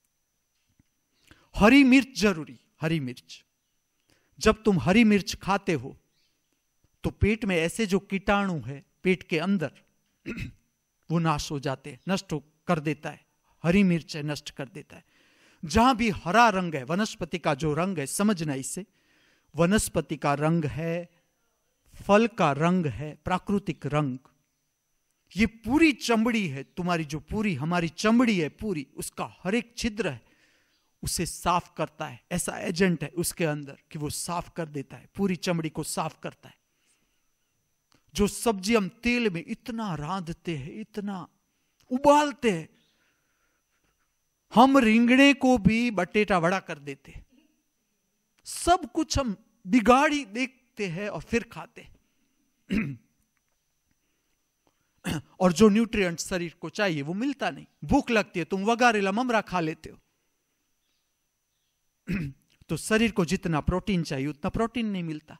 हरी मिर्च जरूरी। हरी मिर्च, जब तुम हरी मिर्च खाते हो तो पेट में ऐसे जो कीटाणु है पेट के अंदर वो नाश हो जाते हैं, नष्ट कर देता है। हरी मिर्च है, नष्ट कर देता है। जहां भी हरा रंग है, वनस्पति का जो रंग है, समझना इसे, वनस्पति का रंग है, फल का रंग है, प्राकृतिक रंग, ये पूरी चमड़ी है तुम्हारी, जो पूरी हमारी चमड़ी है पूरी, उसका हर एक छिद्र है उसे साफ करता है। ऐसा एजेंट है उसके अंदर कि वो साफ कर देता है, पूरी चमड़ी को साफ करता है। जो सब्जी हम तेल में इतना रांधते हैं, इतना उबालते हैं, हम रिंगणे को भी बटेटा वड़ा कर देते हैं। सब कुछ हम बिगाड़ी देखते हैं और फिर खाते हैं। और जो न्यूट्रिएंट शरीर को चाहिए वो मिलता नहीं। भूख लगती है, तुम वगारेला ममरा खा लेते हो, तो शरीर को जितना प्रोटीन चाहिए उतना प्रोटीन नहीं मिलता।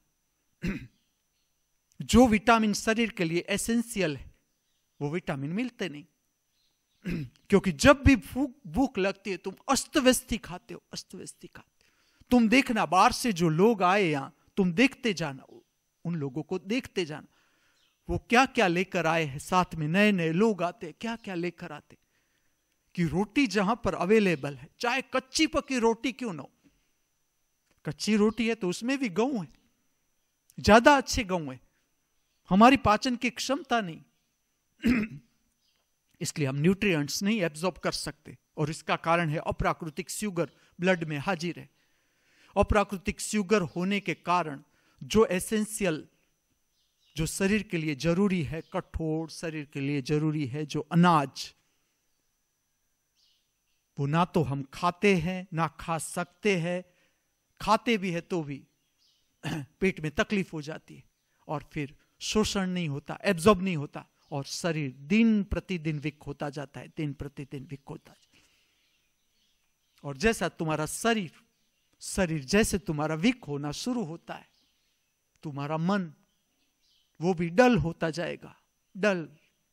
जो विटामिन शरीर के लिए एसेंशियल है वो विटामिन मिलते नहीं। क्योंकि जब भी भूख लगती है तुम अस्तव्यस्ती खाते हो, अस्तव्यस्ती खाते हो। तुम देखना, बाहर से जो लोग आए यहां, तुम देखते जाना, उन लोगों को देखते जाना, वो क्या क्या लेकर आए हैं। साथ में नए नए लोग आते हैं, क्या क्या लेकर आते, कि रोटी जहां पर अवेलेबल है, चाहे कच्ची पकी रोटी क्यों ना हो, कच्ची रोटी है तो उसमें भी गेहूं है, ज्यादा अच्छे गेहूं है, हमारी पाचन की क्षमता नहीं, इसलिए हम न्यूट्रिएंट्स नहीं एब्जॉर्ब कर सकते। और इसका कारण है अप्राकृतिक शुगर ब्लड में हाजिर है। अप्राकृतिक शुगर होने के कारण जो एसेंशियल, जो शरीर के लिए जरूरी है, कठोर शरीर के लिए जरूरी है, जो अनाज, वो ना तो हम खाते हैं ना खा सकते हैं, खाते भी है तो भी पेट में तकलीफ हो जाती है और फिर शोषण नहीं होता, एब्जॉर्ब नहीं होता, और शरीर दिन प्रतिदिन वीक होता जाता है, दिन प्रतिदिन वीक होता जाता है। और जैसा तुम्हारा शरीर जैसे तुम्हारा वीक होना शुरू होता है, तुम्हारा मन वो भी डल होता जाएगा। डल,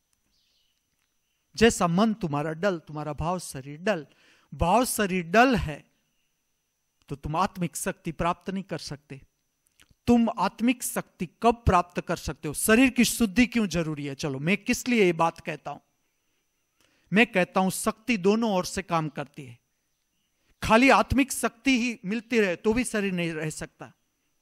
जैसा मन तुम्हारा डल, तुम्हारा भाव शरीर डल है तो तुम आत्मिक शक्ति प्राप्त नहीं कर सकते। तुम आत्मिक शक्ति कब प्राप्त कर सकते हो? शरीर की शुद्धि क्यों जरूरी है? चलो, मैं किस लिए ये बात कहता हूं? मैं कहता हूं शक्ति दोनों ओर से काम करती है। खाली आत्मिक शक्ति ही मिलती रहे तो भी शरीर नहीं रह सकता,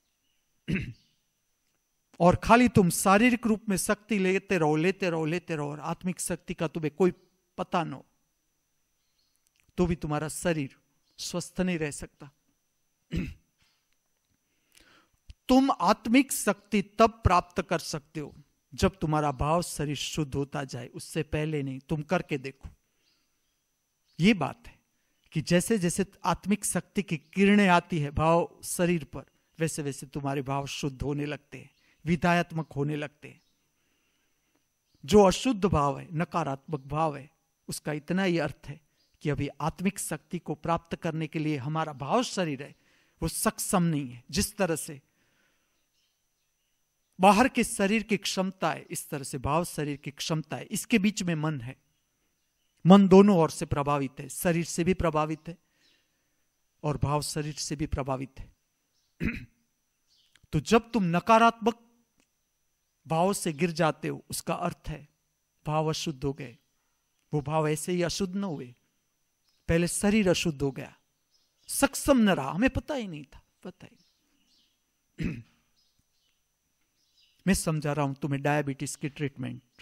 और खाली तुम शारीरिक रूप में शक्ति लेते रहो और आत्मिक शक्ति का तुम्हें कोई पता न हो तो भी तुम्हारा शरीर स्वस्थ नहीं रह सकता। तुम आत्मिक शक्ति तब प्राप्त कर सकते हो जब तुम्हारा भाव शरीर शुद्ध होता जाए, उससे पहले नहीं। तुम करके देखो। यह बात है कि जैसे जैसे आत्मिक शक्ति की किरणें आती है भाव शरीर पर, वैसे वैसे तुम्हारे भाव शुद्ध होने लगते हैं, विधायात्मक होने लगते हैं। जो अशुद्ध भाव है, नकारात्मक भाव है, उसका इतना ही अर्थ है कि अभी आत्मिक शक्ति को प्राप्त करने के लिए हमारा भाव शरीर है वो सक्षम नहीं है। जिस तरह से बाहर के शरीर की क्षमता है, इस तरह से भाव शरीर की क्षमता है। इसके बीच में मन है। मन दोनों ओर से प्रभावित है, शरीर से भी प्रभावित है और भाव शरीर से भी प्रभावित है। तो जब तुम नकारात्मक भाव से गिर जाते हो, उसका अर्थ है भाव अशुद्ध हो गए। वो भाव ऐसे ही अशुद्ध न हुए, पहले शरीर अशुद्ध हो गया, सक्षम न रहा, हमें पता ही नहीं था, पता ही। मैं समझा रहा हूं तुम्हें डायबिटीज की ट्रीटमेंट।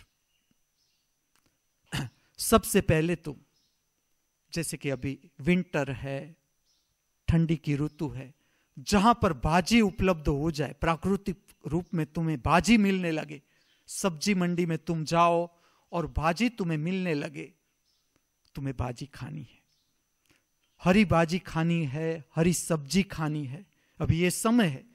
सबसे पहले तो जैसे कि अभी विंटर है, ठंडी की ऋतु है, जहां पर भाजी उपलब्ध हो जाए, प्राकृतिक रूप में तुम्हें भाजी मिलने लगे, सब्जी मंडी में तुम जाओ और भाजी तुम्हें मिलने लगे, तुम्हें भाजी खानी है, हरी भाजी खानी है, हरी सब्जी खानी है। अभी ये समय है,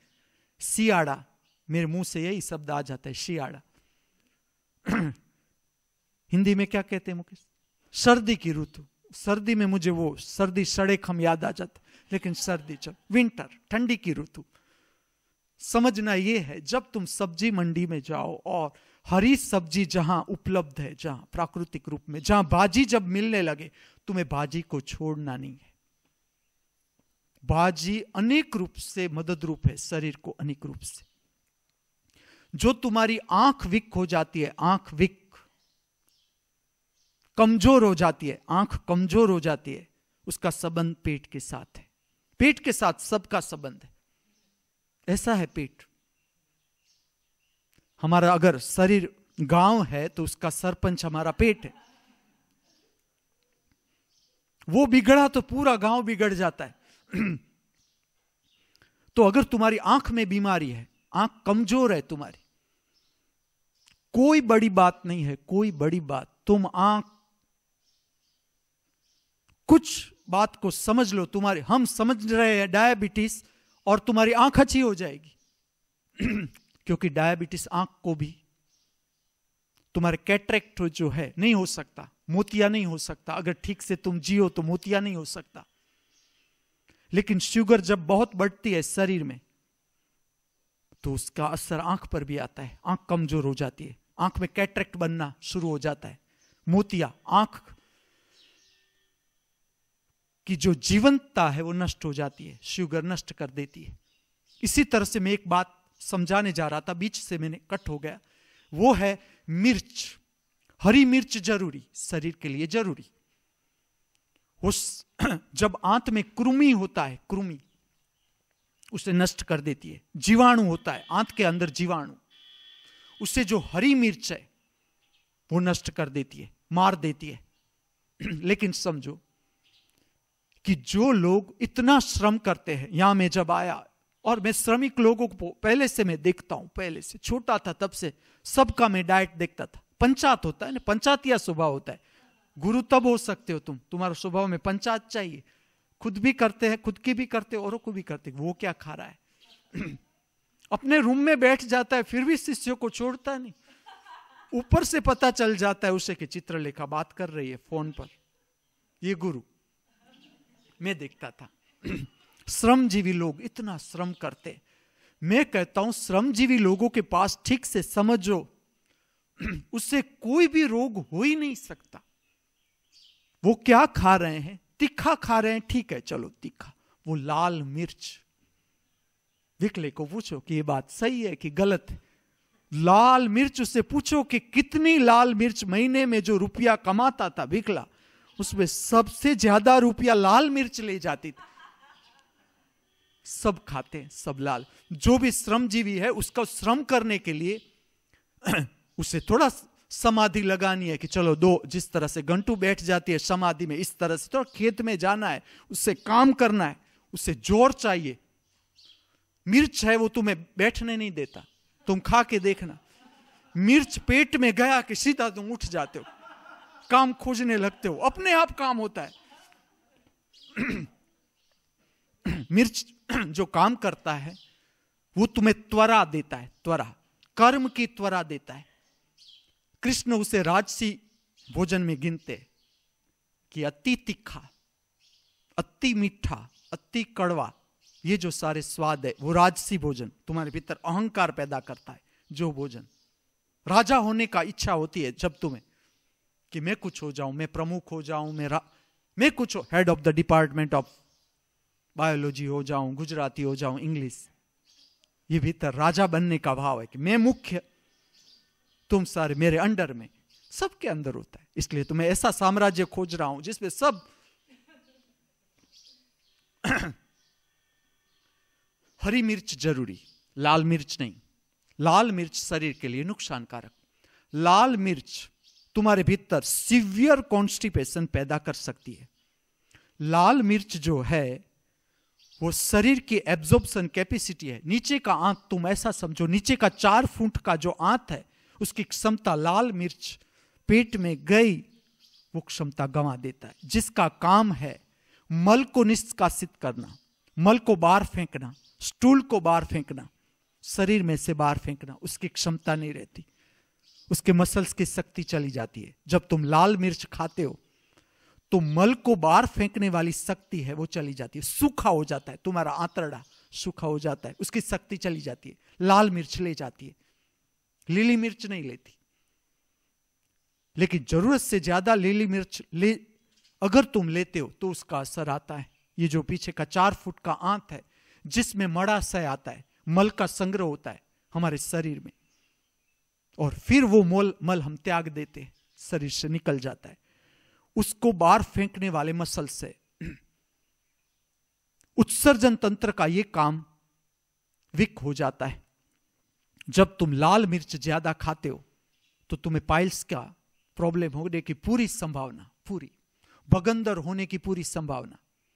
शियाड़ा, मेरे मुंह से यही शब्द आ जाता है, शियाड़ा। हिंदी में क्या कहते हैं मुकेश? सर्दी की ऋतु। सर्दी में मुझे वो सर्दी सड़े खम याद आ जाता, लेकिन सर्दी चल, विंटर, ठंडी की ऋतु। समझना ये है, जब तुम सब्जी मंडी में जाओ और हरी सब्जी जहां उपलब्ध है, जहां प्राकृतिक रूप में, जहां भाजी जब मिलने लगे, तुम्हें भाजी को छोड़ना नहीं है। भाजी अनेक रूप से मदद रूप है शरीर को, अनेक रूप से। जो तुम्हारी आंख वीक हो जाती है, आंख वीक कमजोर हो जाती है, आंख कमजोर हो जाती है, उसका संबंध पेट के साथ है। पेट के साथ सबका संबंध है। ऐसा है पेट। हमारा अगर शरीर गांव है तो उसका सरपंच हमारा पेट है। वो बिगड़ा तो पूरा गांव बिगड़ जाता है। तो अगर तुम्हारी आंख में बीमारी है, आंख कमजोर है तुम्हारी, कोई बड़ी बात नहीं है, कोई बड़ी बात, तुम आंख कुछ बात को समझ लो, तुम्हारी, हम समझ रहे हैं डायबिटीज, और तुम्हारी आंख अच्छी हो जाएगी। क्योंकि डायबिटीज आंख को भी, तुम्हारे कैटरेक्ट जो है नहीं हो सकता, मोतिया नहीं हो सकता, अगर ठीक से तुम जियो तो मोतिया नहीं हो सकता। लेकिन शुगर जब बहुत बढ़ती है शरीर में तो उसका असर आंख पर भी आता है, आंख कमजोर हो जाती है, आंख में कैटरेक्ट बनना शुरू हो जाता है, मोतिया, आंख की जो जीवंतता है वो नष्ट हो जाती है, शुगर नष्ट कर देती है। इसी तरह से मैं एक बात समझाने जा रहा था, बीच से मैंने कट हो गया, वो है मिर्च। हरी मिर्च जरूरी, शरीर के लिए जरूरी। उस जब आंत में कृमि होता है, कृमि उसे नष्ट कर देती है। जीवाणु होता है आंत के अंदर, जीवाणु, उसे जो हरी मिर्च है वो नष्ट कर देती है, मार देती है। लेकिन समझो कि जो लोग इतना श्रम करते हैं, यहां मैं जब आया, और मैं श्रमिक लोगों को पहले से मैं देखता हूं, पहले से छोटा था तब से सबका मैं डाइट देखता था। पंचायत होता है ना, पंचायतिया स्वभाव होता है। गुरु तब हो सकते हो तुम, तुम्हारा स्वभाव में पंचायत चाहिए। खुद भी करते हैं, खुद की भी करते, औरों को भी करते। वो क्या खा रहा है? अपने रूम में बैठ जाता है, फिर भी शिष्यों को छोड़ता नहीं। ऊपर से पता चल जाता है उसे कि चित्रलेखा बात कर रही है फोन पर, ये गुरु। मैं देखता था श्रमजीवी लोग इतना श्रम करते। मैं कहता हूं श्रमजीवी लोगों के पास ठीक से समझो, उससे कोई भी रोग हो ही नहीं सकता। वो क्या खा रहे हैं? तीखा खा रहे हैं, ठीक है, चलो तीखा। वो लाल मिर्च, विकले को पूछो कि ये बात सही है कि गलत है। लाल मिर्च, उससे पूछो कि कितनी लाल मिर्च महीने में जो रुपया कमाता था विकला, उसमें सबसे ज्यादा रुपया लाल मिर्च ले जाती थी। सब खाते हैं, सब लाल। जो भी श्रमजीवी है उसका श्रम करने के लिए उसे थोड़ा समाधि लगानी है कि चलो दो, जिस तरह से घंटू बैठ जाती है समाधि में, इस तरह से थोड़ा खेत में जाना है, उससे काम करना है, उससे जोर चाहिए। मिर्च है वो तुम्हें बैठने नहीं देता। तुम खा के देखना, मिर्च पेट में गया कि सीधा तुम उठ जाते हो, काम खोजने लगते हो, अपने आप काम होता है। मिर्च जो काम करता है वो तुम्हें त्वरा देता है, त्वरा, कर्म की त्वरा देता है। कृष्ण उसे राजसी भोजन में गिनते कि अति तीखा, अति मीठा, अति कड़वा, ये जो सारे स्वाद है वो राजसी भोजन तुम्हारे भीतर अहंकार पैदा करता है। जो भोजन, राजा होने का इच्छा होती है जब तुम्हें कि मैं कुछ हो जाऊं, मैं प्रमुख हो जाऊं, मैं कुछ head of the department of biology हो जाऊं, गुजराती हो जाऊं, इंग्लिश, ये भीतर राजा बनने का भाव है कि मैं मुख्य, तुम सारे मेरे अंडर में। सबके अंदर होता है। इसलिए तो मैं ऐसा साम्राज्य खोज रहा हूं जिसमें सब हरी मिर्च जरूरी, लाल मिर्च नहीं। लाल मिर्च शरीर के लिए नुकसानकारक। लाल मिर्च तुम्हारे भीतर सीवियर कॉन्स्टिपेशन पैदा कर सकती है। लाल मिर्च जो है वो शरीर की एब्जॉर्प्शन कैपेसिटी है। नीचे का आंत तुम ऐसा समझो, नीचे का 4 फुट का जो आंत है उसकी क्षमता लाल मिर्च पेट में गई वो क्षमता गंवा देता है, जिसका काम है मल को निष्कासित करना, मल को बाहर फेंकना, स्टूल को बाहर फेंकना, शरीर में से बाहर फेंकना। उसकी क्षमता नहीं रहती। उसके मसल्स की शक्ति चली जाती है। जब तुम लाल मिर्च खाते हो तो मल को बाहर फेंकने वाली शक्ति है वो चली जाती है, सूखा हो जाता है, तुम्हारा आंतरड़ा सूखा हो जाता है, उसकी शक्ति चली जाती है। लाल मिर्च ले जाती है, लीली मिर्च नहीं लेती। लेकिन जरूरत से ज्यादा लीली मिर्च अगर तुम लेते हो तो उसका असर आता है। ये जो पीछे का 4 फुट का आंत है जिसमें मड़ाशय आता है, मल का संग्रह होता है हमारे शरीर में, और फिर वो मल हम त्याग देते हैं, शरीर से निकल जाता है। उसको बाहर फेंकने वाले मसल से उत्सर्जन तंत्र का ये काम वीक हो जाता है। जब तुम लाल मिर्च ज्यादा खाते हो तो तुम्हें पाइल्स का प्रॉब्लम होने की पूरी संभावना, पूरी भगंदर होने की पूरी संभावना।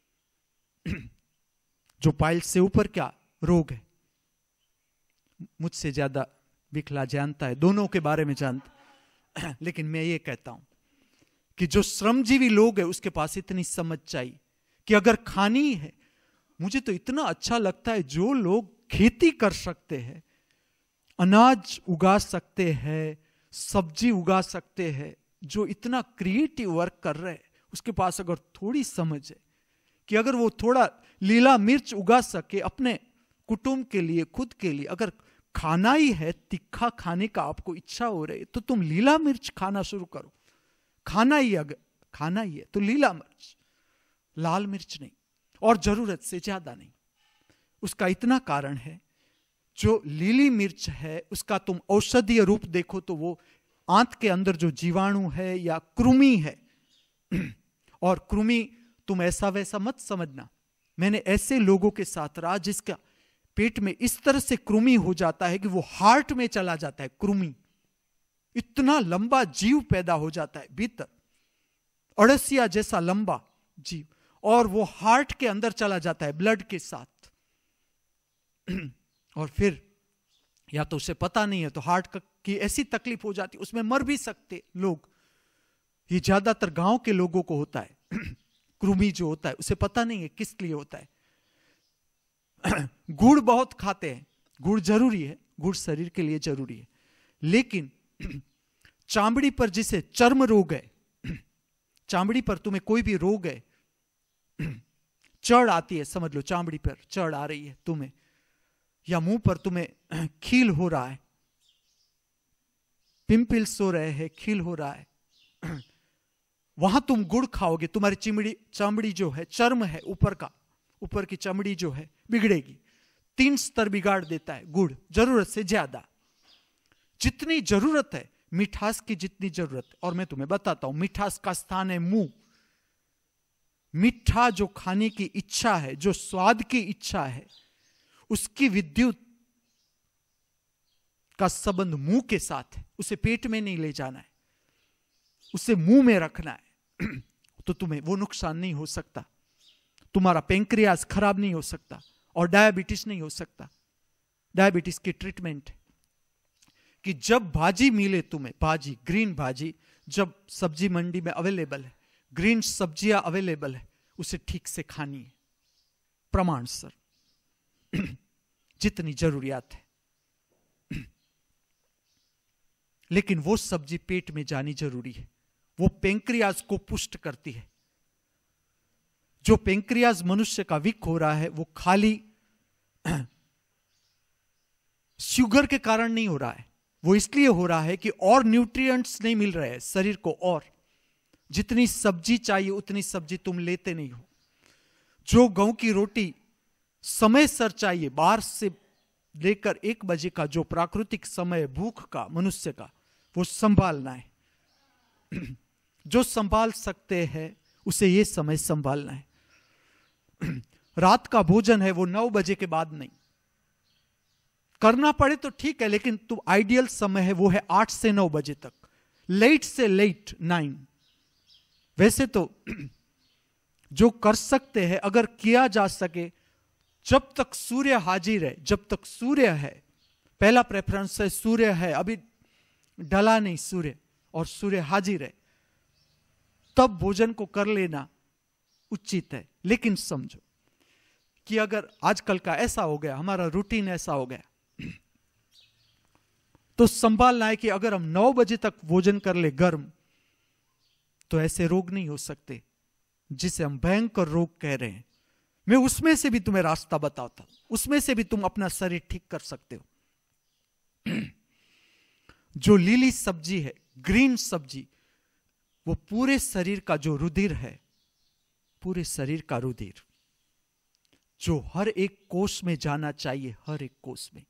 जो पाइल्स से ऊपर क्या रोग है, मुझसे ज्यादा विकला जानता है, दोनों के बारे में जानता। लेकिन मैं ये कहता हूं कि जो श्रमजीवी लोग है उसके पास इतनी समझ चाहिए कि अगर खानी है, मुझे तो इतना अच्छा लगता है जो लोग खेती कर सकते हैं, अनाज उगा सकते हैं, सब्जी उगा सकते हैं, जो इतना क्रिएटिव वर्क कर रहे हैं, उसके पास अगर थोड़ी समझ है कि अगर वो थोड़ा लीला मिर्च उगा सके अपने कुटुंब के लिए, खुद के लिए, अगर खाना ही है, तीखा खाने का आपको इच्छा हो रही है तो तुम लीला मिर्च खाना शुरू करो। खाना ही अगर खाना ही है तो लीला मिर्च, लाल मिर्च नहीं, और जरूरत से ज्यादा नहीं। उसका इतना कारण है, जो लीली मिर्च है उसका तुम औषधीय रूप देखो तो वो आंत के अंदर जो जीवाणु है या कृमि है, और कृमि तुम ऐसा वैसा मत समझना। मैंने ऐसे लोगों के साथ रहा जिसका पेट में इस तरह से कृमि हो जाता है कि वो हार्ट में चला जाता है। कृमि इतना लंबा जीव पैदा हो जाता है भीतर, अड़सिया जैसा लंबा जीव, और वो हार्ट के अंदर चला जाता है ब्लड के साथ। और फिर या तो उसे पता नहीं है तो हार्ट की ऐसी तकलीफ हो जाती, उसमें मर भी सकते लोग। ये ज्यादातर गांव के लोगों को होता है। कृमि जो होता है उसे पता नहीं है किस लिए होता है। गुड़ बहुत खाते हैं, गुड़ जरूरी है, गुड़ शरीर के लिए जरूरी है, लेकिन चामड़ी पर जिसे चर्म रोग है, चामड़ी पर तुम्हें कोई भी रोग है, चढ़ आती है, समझ लो चामड़ी पर चढ़ आ रही है तुम्हें, या मुंह पर तुम्हें खील हो रहा है, पिंपल्स हो रहे हैं, खील हो रहा है, वहां तुम गुड़ खाओगे, तुम्हारी चमड़ी जो है, चर्म है ऊपर की चमड़ी जो है बिगड़ेगी। 3 स्तर बिगाड़ देता है गुड़, जरूरत से ज्यादा। जितनी जरूरत है मिठास की, जितनी जरूरत है, और मैं तुम्हें बताता हूं मिठास का स्थान है मुंह। मीठा जो खाने की इच्छा है, जो स्वाद की इच्छा है, उसकी विद्युत का संबंध मुंह के साथ है। उसे पेट में नहीं ले जाना है, उसे मुंह में रखना है। तो तुम्हें वो नुकसान नहीं हो सकता, तुम्हारा पेंक्रियास खराब नहीं हो सकता, और डायबिटीज नहीं हो सकता। डायबिटीज की ट्रीटमेंट कि जब भाजी मिले तुम्हें, भाजी, ग्रीन भाजी, जब सब्जी मंडी में अवेलेबल है, ग्रीन सब्जियां अवेलेबल है, उसे ठीक से खानी है, प्रमाण सर, जितनी जरूरियात है। लेकिन वो सब्जी पेट में जानी जरूरी है, वो पेंक्रियाज को पुष्ट करती है। जो पेंक्रियाज मनुष्य का वीक हो रहा है वो खाली शुगर के कारण नहीं हो रहा है, वो इसलिए हो रहा है कि और न्यूट्रिएंट्स नहीं मिल रहे हैं शरीर को, और जितनी सब्जी चाहिए उतनी सब्जी तुम लेते नहीं हो। जो गेहूं की रोटी समय सर चाहिए, 12 से लेकर 1 बजे का जो प्राकृतिक समय भूख का मनुष्य का, वो संभालना है। जो संभाल सकते हैं उसे ये समय संभालना है। रात का भोजन है वो 9 बजे के बाद नहीं करना पड़े तो ठीक है, लेकिन तो आइडियल समय है वो है 8 से 9 बजे तक, लेट से लेट 9। वैसे तो जो कर सकते हैं, अगर किया जा सके, जब तक सूर्य हाजिर है, जब तक सूर्य है, पहला प्रेफरेंस है सूर्य है, अभी ढला नहीं सूर्य, और सूर्य हाजिर है, तब भोजन को कर लेना उचित है। लेकिन समझो कि अगर आजकल का ऐसा हो गया, हमारा रूटीन ऐसा हो गया, तो संभालना है कि अगर हम 9 बजे तक भोजन कर ले गर्म, तो ऐसे रोग नहीं हो सकते जिसे हम भयंकर रोग कह रहे हैं। मैं उसमें से भी तुम्हें रास्ता बताता हूं, उसमें से भी तुम अपना शरीर ठीक कर सकते हो। जो लीली सब्जी है, ग्रीन सब्जी, वो पूरे शरीर का जो रुधिर है, पूरे शरीर का रुधिर जो हर एक कोष में जाना चाहिए, हर एक कोष में।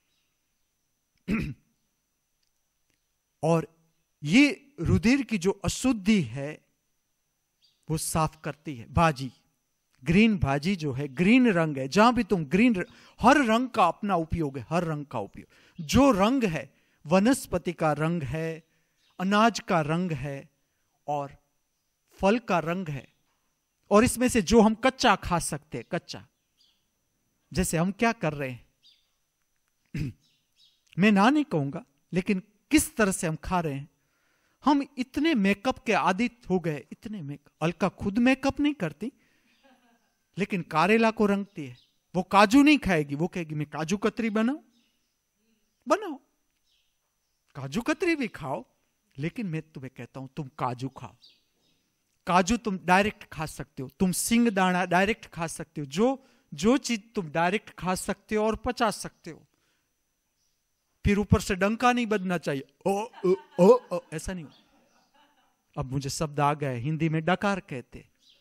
और ये रुधिर की जो अशुद्धि है वो साफ करती है। भाजी, ग्रीन भाजी जो है, ग्रीन रंग है, जहां भी तुम ग्रीन, हर रंग का अपना उपयोग है, हर रंग का उपयोग। जो रंग है वनस्पति का रंग है, अनाज का रंग है और फल का रंग है। और इसमें से जो हम कच्चा खा सकते हैं, कच्चा, जैसे हम क्या कर रहे हैं, मैं ना नहीं कहूंगा, लेकिन किस तरह से हम खा रहे हैं। हम इतने मेकअप के आदी हो गए, इतने मेकअप। अलका खुद मेकअप नहीं करती, लेकिन कारेला को रंगती है। वो काजू नहीं खाएगी, वो कहेगी मैं काजू कतरी बनाऊं। बनाओ, काजू कतरी भी खाओ, लेकिन मैं तुम्हें कहता हूं तुम काजू खाओ। काजू तुम डायरेक्ट खा सकते हो, तुम सिंग दाना डायरेक्ट खा सकते हो। जो चीज तुम डायरेक्ट खा सकते हो और पचा सकते हो, फिर ऊपर से डंका नहीं बजना चाहिए, ओ, ऐसा नहीं हो। अब मुझे शब्द आ गए, हिंदी में डकार कहते।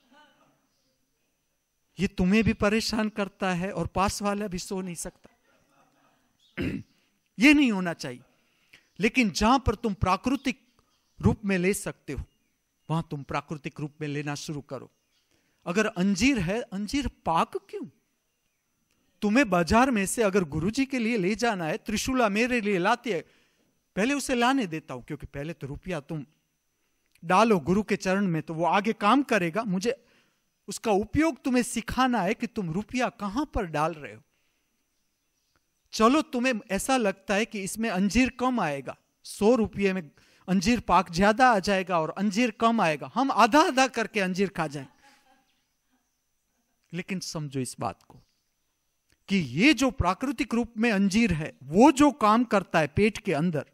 ये तुम्हें भी परेशान करता है और पास वाला भी सो नहीं सकता। ये नहीं होना चाहिए। लेकिन जहां पर तुम प्राकृतिक रूप में ले सकते हो, वहां तुम प्राकृतिक रूप में लेना शुरू करो। अगर अंजीर है, अंजीर पाक क्यों? तुम्हें बाजार में से अगर गुरुजी के लिए ले जाना है, त्रिशूला मेरे लिए लाती है, पहले उसे लाने देता हूं, क्योंकि पहले तो रुपया तुम डालो गुरु के चरण में, तो वो आगे काम करेगा। मुझे उसका उपयोग तुम्हें सिखाना है कि तुम रुपया कहां पर डाल रहे हो। चलो तुम्हें ऐसा लगता है कि इसमें अंजीर कम आएगा, 100 रुपये में अंजीर पाक ज्यादा आ जाएगा और अंजीर कम आएगा, हम आधा आधा करके अंजीर खा जाएं। लेकिन समझो इस बात को कि ये जो प्राकृतिक रूप में अंजीर है, वो जो काम करता है पेट के अंदर,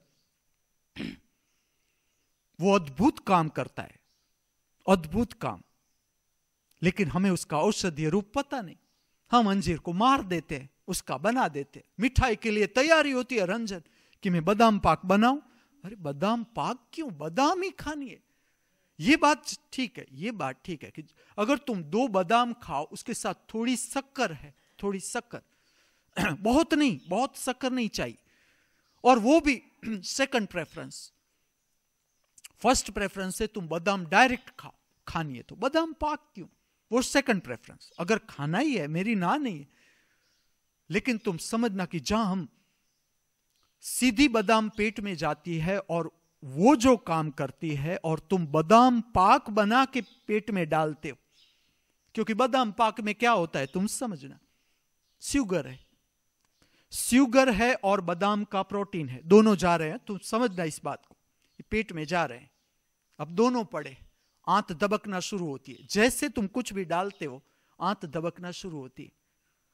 वो अद्भुत काम करता है, अद्भुत काम। लेकिन हमें उसका औषधीय रूप पता नहीं। हम अंजीर को मार देते हैं, उसका बना देते हैं। मिठाई के लिए तैयारी होती है रंजन कि मैं बादाम पाक बनाऊं। अरे बादाम पाक क्यों? बादाम ही खानी है। ये बात ठीक है, ये बात ठीक है कि अगर तुम 2 बादाम खाओ, उसके साथ थोड़ी शक्कर है, थोड़ी शक्कर, बहुत नहीं, बहुत शक्कर नहीं चाहिए। और वो भी सेकंड प्रेफरेंस। फर्स्ट प्रेफरेंस से तुम बादाम डायरेक्ट खाओ, खानी है तो बादाम पाक क्यों, वो सेकंड प्रेफरेंस। अगर खाना ही है, मेरी ना नहीं है, लेकिन तुम समझना कि जहां हम सीधी बादाम पेट में जाती है और वो जो काम करती है, और तुम बादाम पाक बना के पेट में डालते हो, क्योंकि बादाम पाक में क्या होता है तुम समझना, शुगर है, शुगर है और बादाम का प्रोटीन है, दोनों जा रहे हैं। तुम समझना इस बात को, पेट में जा रहे हैं। अब दोनों पड़े, आंत दबकना शुरू होती है। जैसे तुम कुछ भी डालते हो, आंत दबकना शुरू होती है।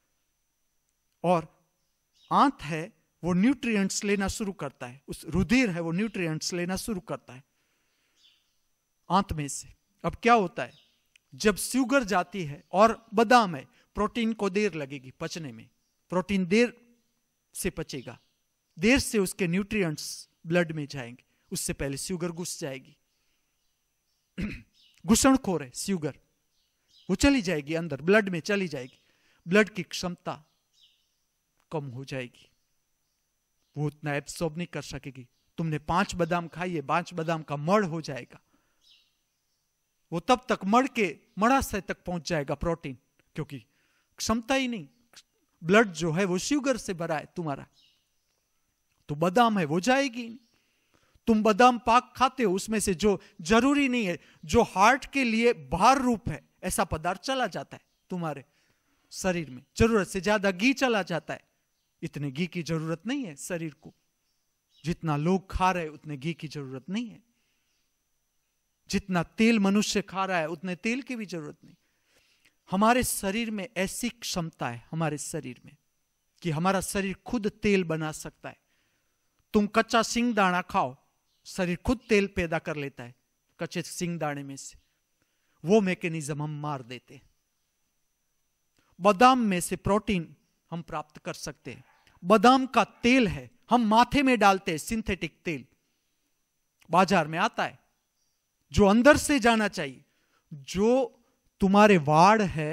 और आंत है वो न्यूट्रिएंट्स लेना शुरू करता है, उस रुधिर है वो न्यूट्रिएंट्स लेना शुरू करता है आंत में से। अब क्या होता है, जब शुगर जाती है और बादाम है, प्रोटीन को देर लगेगी पचने में, प्रोटीन देर से पचेगा, देर से उसके न्यूट्रिएंट्स ब्लड में जाएंगे, उससे पहले शुगर घुस जाएगी। घुसणखोर है शुगर, वो चली जाएगी अंदर, ब्लड में चली जाएगी, ब्लड की क्षमता कम हो जाएगी, वो उतना एब्सॉर्ब नहीं कर सकेगी। तुमने 5 बादाम खाई है, 5 बादाम का मड़ हो जाएगा, वो तब तक मड़ के मड़ाशय तक पहुंच जाएगा प्रोटीन, क्योंकि क्षमता ही नहीं, ब्लड जो है वो शुगर से भरा है तुम्हारा, तो बादाम है वो जाएगी। तुम बादाम पाक खाते हो, उसमें से जो जरूरी नहीं है, जो हार्ट के लिए भार रूप है, ऐसा पदार्थ चला जाता है तुम्हारे शरीर में। जरूरत से ज्यादा घी चला जाता है, इतने घी की जरूरत नहीं है शरीर को, जितना लोग खा रहे उतने घी की जरूरत नहीं है, जितना तेल मनुष्य खा रहा है उतने तेल की भी जरूरत नहीं। हमारे शरीर में ऐसी क्षमता है, हमारे शरीर में, कि हमारा शरीर खुद तेल बना सकता है। तुम कच्चा सिंगदाना खाओ, शरीर खुद तेल पैदा कर लेता है कच्चे सिंगदाने में से, वो मैकेनिज्म हम मार देते। बादाम में से प्रोटीन हम प्राप्त कर सकते हैं। बादाम का तेल है, हम माथे में डालते हैं, सिंथेटिक तेल बाजार में आता है, जो अंदर से जाना चाहिए। जो तुम्हारे वाड़ है,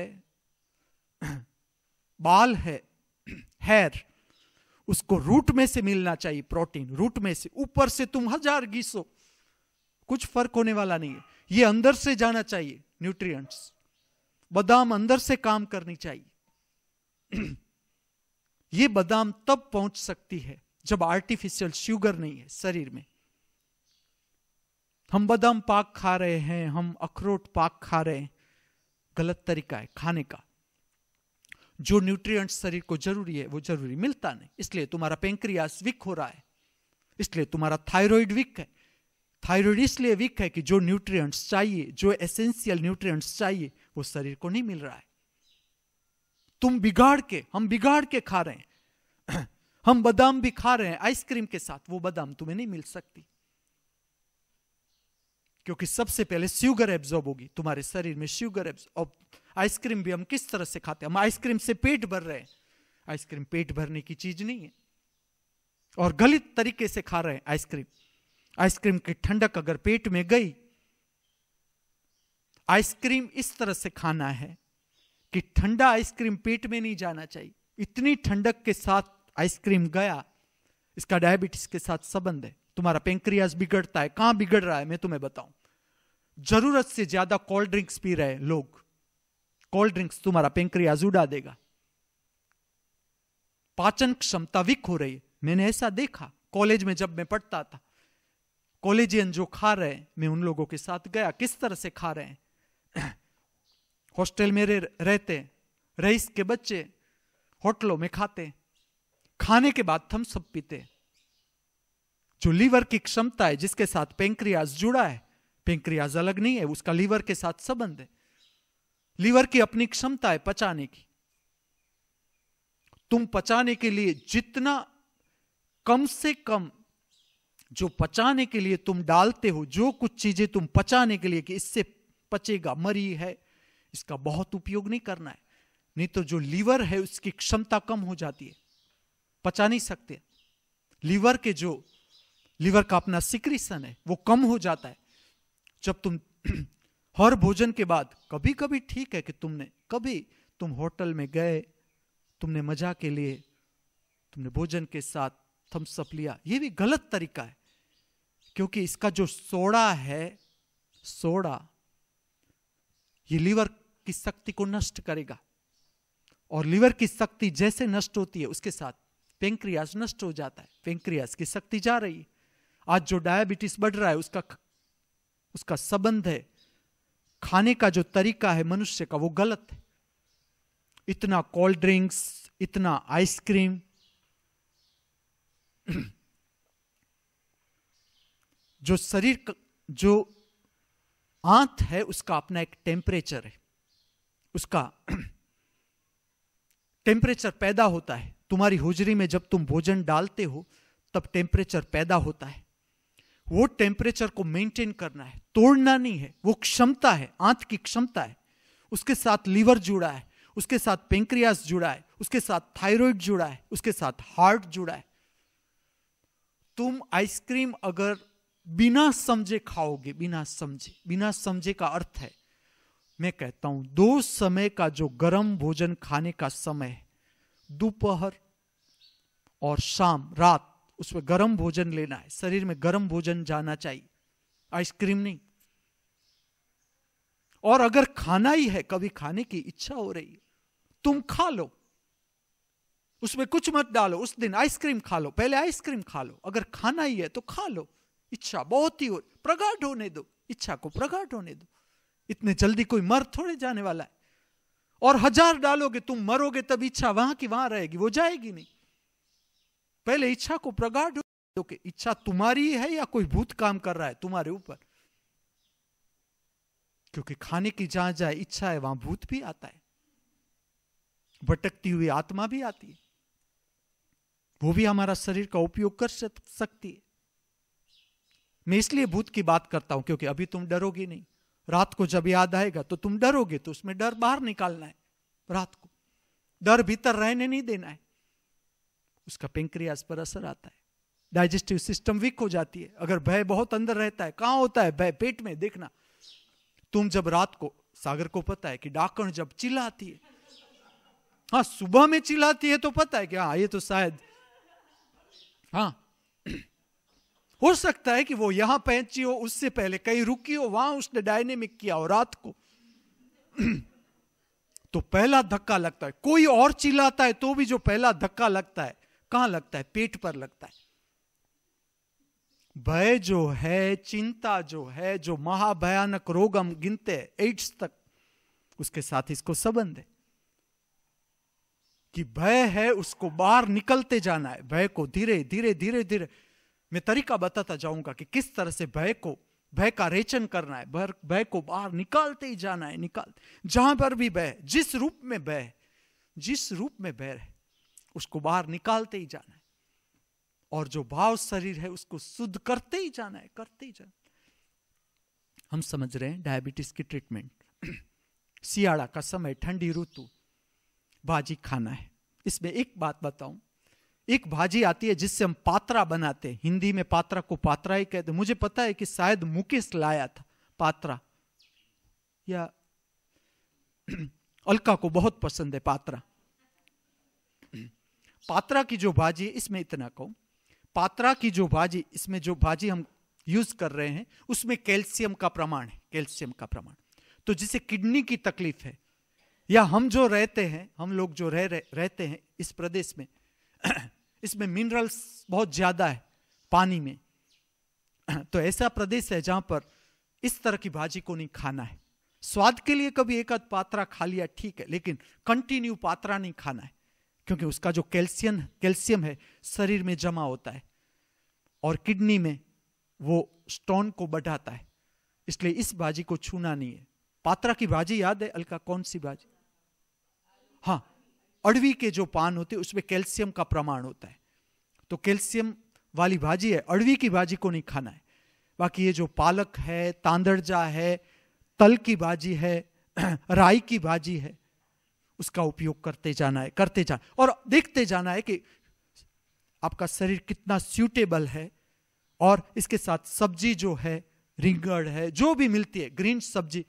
बाल है, हेयर, उसको रूट में से मिलना चाहिए प्रोटीन, रूट में से। ऊपर से तुम 1000 घिसो, कुछ फर्क होने वाला नहीं है। ये अंदर से जाना चाहिए न्यूट्रिएंट्स। बादाम अंदर से काम करनी चाहिए। ये बादाम तब पहुंच सकती है जब आर्टिफिशियल शुगर नहीं है शरीर में। हम बादाम पाक खा रहे हैं, हम अखरोट पाक खा रहे हैं, गलत तरीका है खाने का। जो न्यूट्रिएंट्स शरीर को जरूरी है वो जरूरी मिलता नहीं, इसलिए तुम्हारा पेंक्रियास वीक हो रहा है, इसलिए तुम्हारा थायराइड वीक है। थायराइड इसलिए वीक है कि जो न्यूट्रिएंट्स चाहिए, जो एसेंशियल न्यूट्रिएंट्स चाहिए, वो शरीर को नहीं मिल रहा है। तुम बिगाड़ के, हम बिगाड़ के खा रहे हैं। हम बादाम भी खा रहे हैं आइसक्रीम के साथ, वो बादाम तुम्हें नहीं मिल सकती, क्योंकि सबसे पहले शुगर एब्जॉर्ब होगी तुम्हारे शरीर में, शुगर एब्जॉर्ब। आइसक्रीम भी हम किस तरह से खाते हैं? हम आइसक्रीम से पेट भर रहे हैं। आइसक्रीम पेट भरने की चीज नहीं है, और गलत तरीके से खा रहे हैं आइसक्रीम। आइसक्रीम की ठंडक अगर पेट में गई, आइसक्रीम इस तरह से खाना है कि ठंडा आइसक्रीम पेट में नहीं जाना चाहिए। इतनी ठंडक के साथ आइसक्रीम गया, इसका डायबिटीज के साथ संबंध है। तुम्हारा पेंक्रियास बिगड़ता है। कहां बिगड़ रहा है मैं तुम्हें बताऊं। जरूरत से ज्यादा कोल्ड ड्रिंक्स पी रहे हैं लोग। कोल्ड ड्रिंक्स तुम्हारा पेंक्रियास उड़ा देगा। पाचन क्षमता वीक हो रही है। मैंने ऐसा देखा कॉलेज में जब मैं पढ़ता था। कॉलेजियन जो खा रहे हैं, मैं उन लोगों के साथ गया, किस तरह से खा रहे हैं। हॉस्टल में रहते हैं, रईस के बच्चे होटलों में खाते हैं, खाने के बाद थम्स अप पीते हैं। जो लीवर की क्षमता है, जिसके साथ पेंक्रियास जुड़ा है, पेंक्रियास अलग नहीं है, उसका लीवर के साथ संबंध है। लीवर की अपनी क्षमता है पचाने की। तुम पचाने के लिए जितना कम से कम जो पचाने के लिए तुम डालते हो, जो कुछ चीजें तुम पचाने के लिए कि इससे पचेगा, मरी है, इसका बहुत उपयोग नहीं करना है। नहीं तो जो लीवर है उसकी क्षमता कम हो जाती है, पचा नहीं सकते। लीवर का अपना सिक्रीशन है, वो कम हो जाता है। जब तुम हर भोजन के बाद, कभी कभी ठीक है कि तुम होटल में गए, तुमने मजा के लिए तुमने भोजन के साथ थम्स अप लिया, ये भी गलत तरीका है। क्योंकि इसका जो सोडा है, ये लीवर की शक्ति को नष्ट करेगा, और लीवर की शक्ति जैसे नष्ट होती है उसके साथ पेंक्रियास नष्ट हो जाता है। पेंक्रियास की शक्ति जा रही है। आज जो डायबिटीज बढ़ रहा है उसका संबंध है, खाने का जो तरीका है मनुष्य का, वो गलत है। इतना कोल्ड ड्रिंक्स, इतना आइसक्रीम, जो शरीर, जो आंत है उसका अपना एक टेम्परेचर है, उसका टेम्परेचर पैदा होता है। तुम्हारी होजरी में जब तुम भोजन डालते हो तब टेम्परेचर पैदा होता है। वो टेम्परेचर को मेंटेन करना है, तोड़ना नहीं है। वो क्षमता है, आंत की क्षमता है। उसके साथ लीवर जुड़ा है, उसके साथ पेंक्रियास जुड़ा है, उसके साथ थायराइड जुड़ा है, उसके साथ हार्ट जुड़ा है। तुम आइसक्रीम अगर बिना समझे खाओगे, बिना समझे का अर्थ है, मैं कहता हूं 2 समय का जो गर्म भोजन खाने का समय है, दोपहर और शाम, रात, उसमें गर्म भोजन लेना है। शरीर में गर्म भोजन जाना चाहिए, आइसक्रीम नहीं। और अगर खाना ही है, कभी खाने की इच्छा हो रही है, तुम खा लो, उसमें कुछ मत डालो। उस दिन आइसक्रीम खा लो, पहले आइसक्रीम खा लो। अगर खाना ही है तो खा लो। इच्छा बहुत ही हो, प्रगाढ़ होने दो, इच्छा को प्रगाढ़ होने दो। इतने जल्दी कोई मर थोड़े जाने वाला है। और 1000 डालोगे, तुम मरोगे तब इच्छा वहां की वहां रहेगी, वो जाएगी नहीं। पहले इच्छा को प्रगाढ़ दो कि इच्छा तुम्हारी है या कोई भूत काम कर रहा है तुम्हारे ऊपर। क्योंकि खाने की जहां जाए इच्छा है, वहां भूत भी आता है, भटकती हुई आत्मा भी आती है। वो भी हमारा शरीर का उपयोग कर सकती है। मैं इसलिए भूत की बात करता हूं क्योंकि अभी तुम डरोगे नहीं, रात को जब याद आएगा तो तुम डरोगे, तो उसमें डर बाहर निकालना है। रात को डर भीतर रहने नहीं देना है, उसका पेंक्रियास पर असर आता है, डाइजेस्टिव सिस्टम वीक हो जाती है। अगर भय बहुत अंदर रहता है, कहां होता है भय? पेट में। देखना तुम जब रात को, सागर को पता है कि डाकण जब चिल्लाती है, हाँ सुबह में चिल्लाती है तो पता है कि हाँ ये तो शायद, हाँ हो सकता है कि वो यहां पहुंची हो, उससे पहले कहीं रुकी हो, वहां उसने डायनेमिक किया हो रात को। तो पहला धक्का लगता है, कोई और चिल्लाता है तो भी जो पहला धक्का लगता है कहां लगता है? पेट पर लगता है। भय जो है, चिंता जो है, जो महाभयानक रोग हम गिनते हैं एड्स तक, उसके साथ इसको संबंध है कि भय है, उसको बाहर निकलते जाना है। भय को धीरे धीरे धीरे धीरे मैं तरीका बताता जाऊंगा कि किस तरह से भय का रेचन करना है, भय को बाहर निकालते ही जाना है। जहां पर भी भय, जिस रूप में भय, जिस रूप में भय है, उसको बाहर निकालते ही जाना है। और जो भाव शरीर है उसको शुद्ध करते ही जाना है, करते ही जाना। हम समझ रहे हैं डायबिटीज की ट्रीटमेंट। सियाड़ा का समय, ठंडी ऋतु, भाजी खाना है। इसमें एक बात बताऊं, एक भाजी आती है जिससे हम पात्रा बनाते हैं। हिंदी में पात्रा को पात्रा ही कहते हैं। मुझे पता है कि शायद मुकेश लाया था पात्रा, या अलका को बहुत पसंद है पात्रा। पात्रा की जो भाजी, इसमें इतना कहूं, पात्रा की जो भाजी, इसमें जो भाजी हम यूज कर रहे हैं उसमें कैल्शियम का प्रमाण है, कैल्शियम का प्रमाण। तो जिसे किडनी की तकलीफ है, या हम जो रहते हैं, हम लोग जो रहते हैं इस प्रदेश में, इसमें मिनरल्स बहुत ज्यादा है पानी में, तो ऐसा प्रदेश है जहां पर इस तरह की भाजी को नहीं खाना है। स्वाद के लिए कभी एक आध पात्रा खा लिया ठीक है, लेकिन कंटिन्यू पात्रा नहीं खाना है, क्योंकि उसका जो कैल्शियम है शरीर में जमा होता है और किडनी में वो स्टोन को बढ़ाता है। इसलिए इस भाजी को छूना नहीं है। पात्रा की भाजी याद है अलका? कौन सी भाजी? हाँ, अड़वी के जो पान होते हैं उसमें कैल्शियम का प्रमाण होता है, तो कैल्शियम वाली भाजी है। अड़वी की भाजी को नहीं खाना है। बाकी ये जो पालक है, तांदरजा है, तल की भाजी है, राई की भाजी है, उसका उपयोग करते जाना है, करते जाना, और देखते जाना है कि आपका शरीर कितना सूटेबल है। और इसके साथ सब्जी जो है, रिंगड़ है, जो भी मिलती है, ग्रीन सब्जी,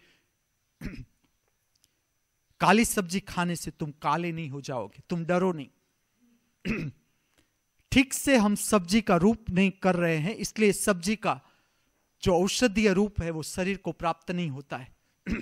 काली सब्जी खाने से तुम काले नहीं हो जाओगे, तुम डरो नहीं। ठीक से हम सब्जी का रूप नहीं कर रहे हैं, इसलिए सब्जी का जो औषधीय रूप है वो शरीर को प्राप्त नहीं होता है।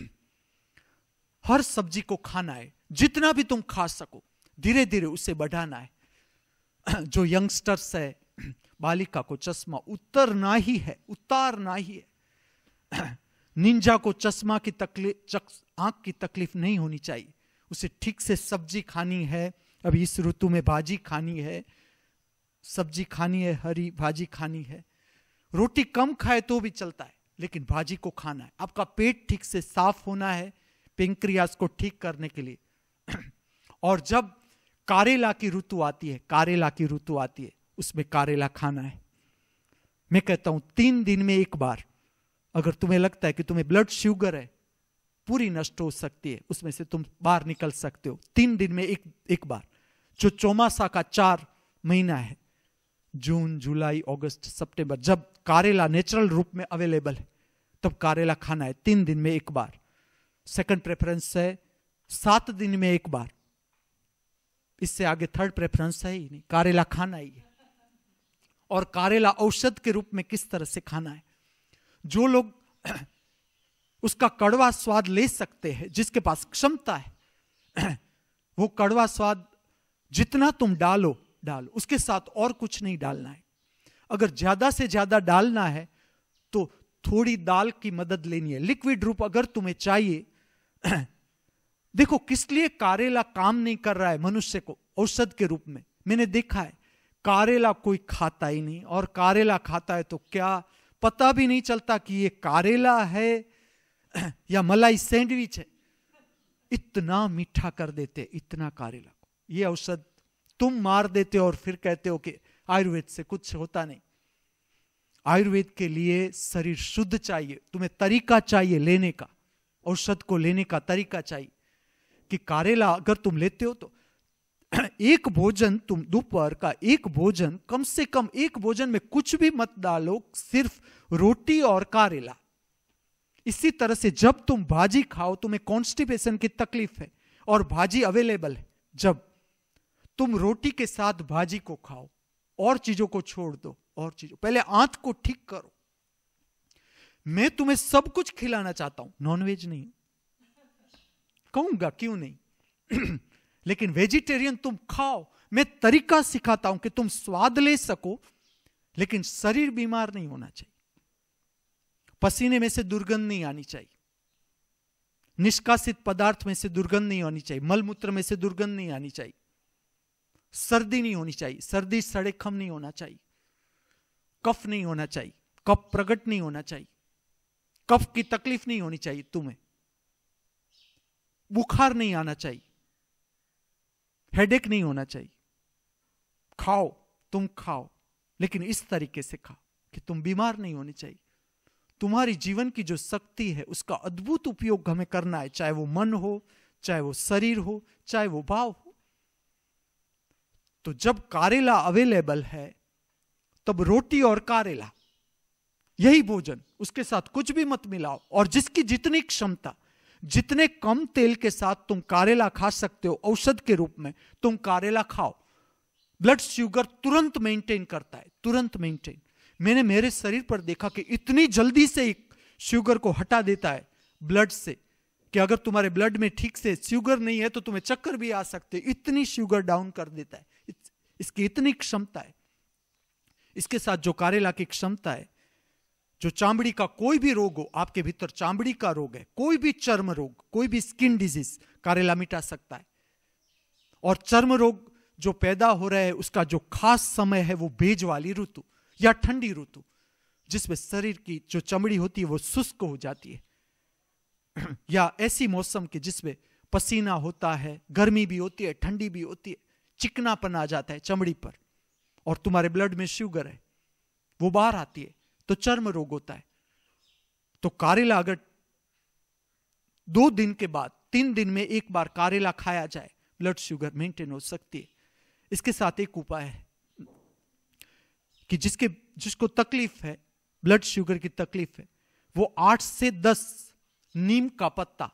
हर सब्जी को खाना है, जितना भी तुम खा सको, धीरे धीरे उसे बढ़ाना है। जो यंगस्टर्स है, बालिका को चश्मा उतारना ही है, उतारना ही है। निंजा को चश्मा की तकलीफ, आंख की तकलीफ नहीं होनी चाहिए। उसे ठीक से सब्जी खानी है। अभी इस ऋतु में भाजी खानी है, सब्जी खानी है, हरी भाजी खानी है। रोटी कम खाए तो भी चलता है, लेकिन भाजी को खाना है। आपका पेट ठीक से साफ होना है पेंक्रियास को ठीक करने के लिए। और जब कारेला की ऋतु आती है, कारेला की ऋतु आती है, उसमें कारेला खाना है। मैं कहता हूं 3 दिन में एक बार, अगर तुम्हें लगता है कि तुम्हें ब्लड शुगर है, पूरी नष्ट हो सकती है, उसमें से तुम बाहर निकल सकते हो 3 दिन में एक बार। जो चौमासा का 4 महीना है, जून, जुलाई, अगस्त, सितंबर, जब कारेला नेचुरल रूप में अवेलेबल है, तब कारेला खाना है 3 दिन में एक बार। सेकंड प्रेफरेंस है 7 दिन में एक बार। इससे आगे थर्ड प्रेफरेंस है ही नहीं, कारेला खाना ही है। और कारेला औषध के रूप में किस तरह से खाना है? जो लोग उसका कड़वा स्वाद ले सकते हैं, जिसके पास क्षमता है, वो कड़वा स्वाद जितना तुम डालो, उसके साथ और कुछ नहीं डालना है। अगर ज्यादा से ज्यादा डालना है तो थोड़ी दाल की मदद लेनी है, लिक्विड रूप अगर तुम्हें चाहिए। देखो किस लिए कारेला काम नहीं कर रहा है मनुष्य को औषध के रूप में। मैंने देखा है कारेला कोई खाता ही नहीं, और कारेला खाता है तो क्या पता भी नहीं चलता कि ये कारेला है या मलाई सैंडविच है। इतना मीठा कर देते इतना कारेला को। ये औषध तुम मार देते हो और फिर कहते हो कि आयुर्वेद से कुछ होता नहीं। आयुर्वेद के लिए शरीर शुद्ध चाहिए, तुम्हें तरीका चाहिए लेने का, औषध को लेने का तरीका चाहिए कि कारेला अगर तुम लेते हो तो एक भोजन, तुम दोपहर का एक भोजन, कम से कम एक भोजन में कुछ भी मत डालो, सिर्फ रोटी और कारेला। इसी तरह से जब तुम भाजी खाओ, तुम्हें कॉन्स्टिपेशन की तकलीफ है और भाजी अवेलेबल है, जब तुम रोटी के साथ भाजी को खाओ और चीजों को छोड़ दो, और चीजों, पहले आंत को ठीक करो। मैं तुम्हें सब कुछ खिलाना चाहता हूं, नॉनवेज नहीं कहूंगा, क्यों नहीं लेकिन वेजिटेरियन तुम खाओ। मैं तरीका सिखाता हूं कि तुम स्वाद ले सको, लेकिन शरीर बीमार नहीं होना चाहिए। पसीने में से दुर्गंध नहीं आनी चाहिए, निष्कासित पदार्थ में से दुर्गंध नहीं आनी चाहिए, मलमूत्र में से दुर्गंध नहीं आनी चाहिए, सर्दी नहीं होनी चाहिए, सर्दी सड़ेखम नहीं होना चाहिए, कफ नहीं होना चाहिए, कफ प्रकट नहीं होना चाहिए, कफ की तकलीफ नहीं होनी चाहिए, तुम्हें बुखार नहीं आना चाहिए, हेडेक नहीं होना चाहिए। खाओ, तुम खाओ, लेकिन इस तरीके से खाओ कि तुम बीमार नहीं होनी चाहिए। तुम्हारी जीवन की जो शक्ति है उसका अद्भुत उपयोग हमें करना है, चाहे वो मन हो, चाहे वो शरीर हो, चाहे वो भाव हो। तो जब कारेला अवेलेबल है तब रोटी और कारेला, यही भोजन, उसके साथ कुछ भी मत मिलाओ। और जिसकी जितनी क्षमता, जितने कम तेल के साथ तुम कारेला खा सकते हो औषध के रूप में, तुम कारेला खाओ। ब्लड शुगर तुरंत मेंटेन करता है, तुरंत मेंटेन। मैंने मेरे शरीर पर देखा कि इतनी जल्दी से शुगर को हटा देता है ब्लड से कि अगर तुम्हारे ब्लड में ठीक से शुगर नहीं है तो तुम्हें चक्कर भी आ सकते, इतनी शुगर डाउन कर देता है। इसकी इतनी क्षमता है। इसके साथ जो कारेला की क्षमता है, जो चामड़ी का कोई भी रोग हो, आपके भीतर चामड़ी का रोग है, कोई भी चर्म रोग, कोई भी स्किन डिजीज, कारेला मिटा सकता है। और चर्म रोग जो पैदा हो रहा है उसका जो खास समय है वो बेज वाली ऋतु या ठंडी ऋतु, जिसमें शरीर की जो चमड़ी होती है वो शुष्क हो जाती है, या ऐसी मौसम की जिसमें पसीना होता है, गर्मी भी होती है, ठंडी भी होती है, चिकनापन आ जाता है चमड़ी पर, और तुम्हारे ब्लड में शुगर है, वो बाहर आती है, तो चर्म रोग होता है। तो कारेला अगर 2 दिन के बाद, 3 दिन में एक बार कारेला खाया जाए, ब्लड शुगर मेंटेन हो सकती है। इसके साथ एक उपाय है कि जिसको तकलीफ है, ब्लड शुगर की तकलीफ है, वो 8 से 10 नीम का पत्ता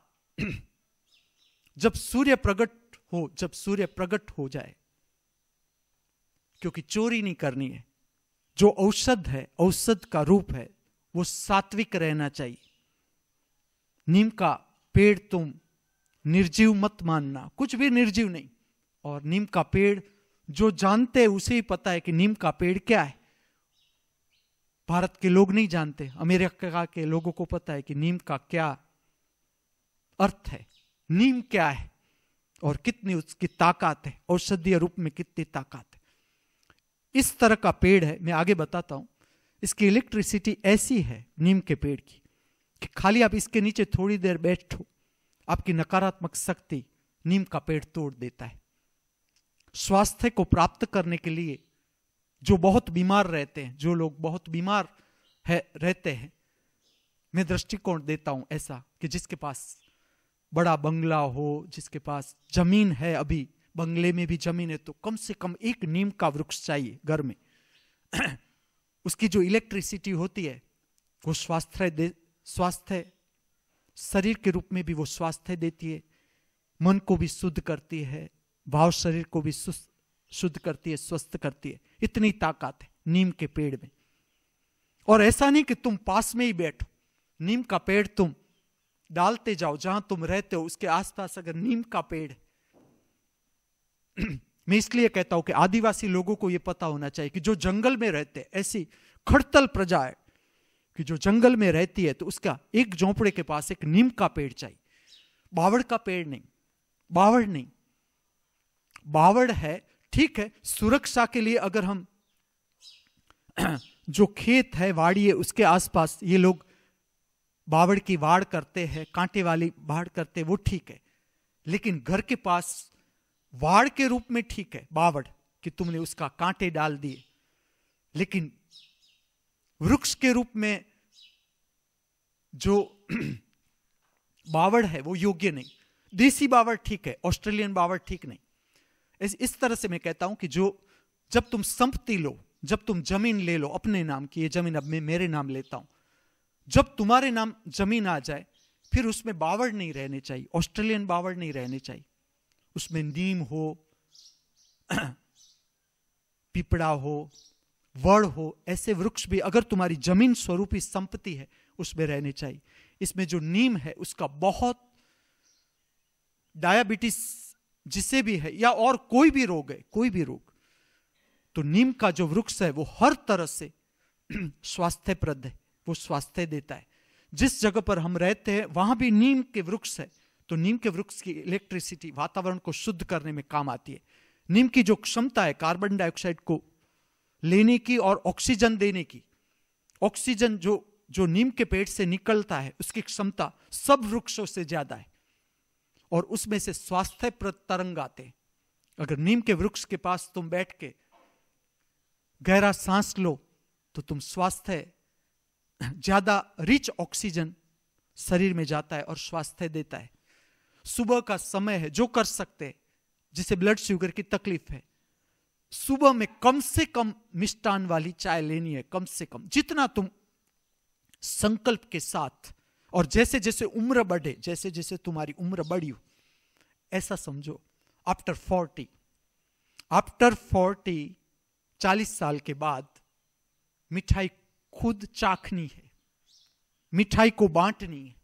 जब सूर्य प्रकट हो जाए, क्योंकि चोरी नहीं करनी है, जो औषध है, औषध का रूप है, वो सात्विक रहना चाहिए। नीम का पेड़ तुम निर्जीव मत मानना, कुछ भी निर्जीव नहीं। और नीम का पेड़ जो जानते हैं उसे ही पता है कि नीम का पेड़ क्या है। भारत के लोग नहीं जानते, अमेरिका के लोगों को पता है कि नीम का क्या अर्थ है, नीम क्या है और कितनी उसकी ताकत है, औषधीय रूप में कितनी ताकत है। इस तरह का पेड़ है, मैं आगे बताता हूं। इसकी इलेक्ट्रिसिटी ऐसी है नीम के पेड़ की कि खाली आप इसके नीचे थोड़ी देर बैठो, आपकी नकारात्मक शक्ति नीम का पेड़ तोड़ देता है। स्वास्थ्य को प्राप्त करने के लिए जो बहुत बीमार रहते हैं, जो लोग बहुत बीमार रहते हैं, मैं दृष्टिकोण देता हूं ऐसा कि जिसके पास बड़ा बंगला हो, जिसके पास जमीन है, अभी बंगले में भी जमीन है, तो कम से कम एक नीम का वृक्ष चाहिए घर में। उसकी जो इलेक्ट्रिसिटी होती है वो स्वास्थ्य शरीर के रूप में भी वो स्वास्थ्य देती है, मन को भी शुद्ध करती है, भाव शरीर को भी शुद्ध करती है, स्वस्थ करती है। इतनी ताकत है नीम के पेड़ में। और ऐसा नहीं कि तुम पास में ही बैठो, नीम का पेड़ तुम डालते जाओ, जहां तुम रहते हो उसके आसपास अगर नीम का पेड़ है। मैं इसलिए कहता हूं कि आदिवासी लोगों को यह पता होना चाहिए कि जो जंगल में रहते हैं, ऐसी खड़तल प्रजा है कि जो जंगल में रहती है, तो उसका एक झोंपड़े के पास एक नीम का पेड़ चाहिए। बावड़ का पेड़ नहीं, बावड़ नहीं, बावड़ है ठीक है सुरक्षा के लिए। अगर हम जो खेत है, वाड़ी है, उसके आसपास ये लोग बावड़ की वाड़ करते हैं, कांटे वाली वाड़ करते हैं, वो ठीक है। लेकिन घर के पास वाड़ के रूप में ठीक है, बावड़ कि तुमने उसका कांटे डाल दिए, लेकिन वृक्ष के रूप में जो बावड़ है वो योग्य नहीं। देसी बावड़ ठीक है, ऑस्ट्रेलियन बावड़ ठीक नहीं। इस तरह से मैं कहता हूं कि जब तुम संपत्ति लो, जब तुम जमीन ले लो अपने नाम की, ये जमीन अब मैं मेरे नाम लेता हूं, जब तुम्हारे नाम जमीन आ जाए फिर उसमें बावड़ नहीं रहने चाहिए, ऑस्ट्रेलियन बावड़ नहीं रहने चाहिए। उसमें नीम हो, पिपड़ा हो, वड़ हो, ऐसे वृक्ष भी अगर तुम्हारी जमीन स्वरूपी संपत्ति है उसमें रहने चाहिए। इसमें जो नीम है उसका बहुत, डायबिटीज जिसे भी है या और कोई भी रोग है, कोई भी रोग, तो नीम का जो वृक्ष है वो हर तरह से स्वास्थ्यप्रद है, वो स्वास्थ्य देता है। जिस जगह पर हम रहते हैं वहां भी नीम के वृक्ष है, तो नीम के वृक्ष की इलेक्ट्रिसिटी वातावरण को शुद्ध करने में काम आती है। नीम की जो क्षमता है कार्बन डाइऑक्साइड को लेने की और ऑक्सीजन देने की, ऑक्सीजन जो नीम के पेड़ से निकलता है उसकी क्षमता सब वृक्षों से ज्यादा है, और उसमें से स्वास्थ्यप्रद तरंग आते हैं। अगर नीम के वृक्ष के पास तुम बैठ के गहरा सांस लो तो तुम स्वास्थ्य, ज्यादा रिच ऑक्सीजन शरीर में जाता है और स्वास्थ्य देता है। सुबह का समय है, जो कर सकते हैं, जिसे ब्लड शुगर की तकलीफ है, सुबह में कम से कम मिष्टान वाली चाय लेनी है, कम से कम जितना तुम संकल्प के साथ, और जैसे जैसे उम्र बढ़े, जैसे जैसे तुम्हारी उम्र बढ़ी हो, ऐसा समझो आफ्टर 40 40 साल के बाद मिठाई खुद चाखनी है, मिठाई को बांटनी है।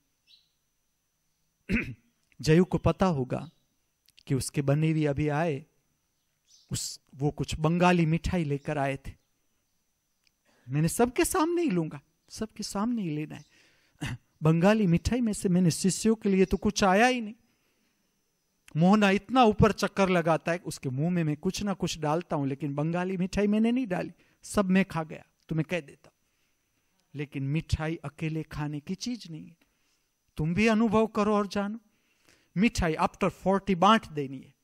जयू को पता होगा कि उसके बने हुए अभी आए, वो कुछ बंगाली मिठाई लेकर आए थे। मैंने सबके सामने ही लूंगा, सबके सामने ही लेना है। बंगाली मिठाई में से मैंने शिष्यों के लिए तो कुछ आया ही नहीं। मोहना इतना ऊपर चक्कर लगाता है, उसके मुंह में मैं कुछ ना कुछ डालता हूं, लेकिन बंगाली मिठाई मैंने नहीं डाली, सब मैं खा गया, तो मैं कह देता। लेकिन मिठाई अकेले खाने की चीज नहीं है, तुम भी अनुभव करो और जानो। मिठाई आफ्टर 40 बांट देनी है,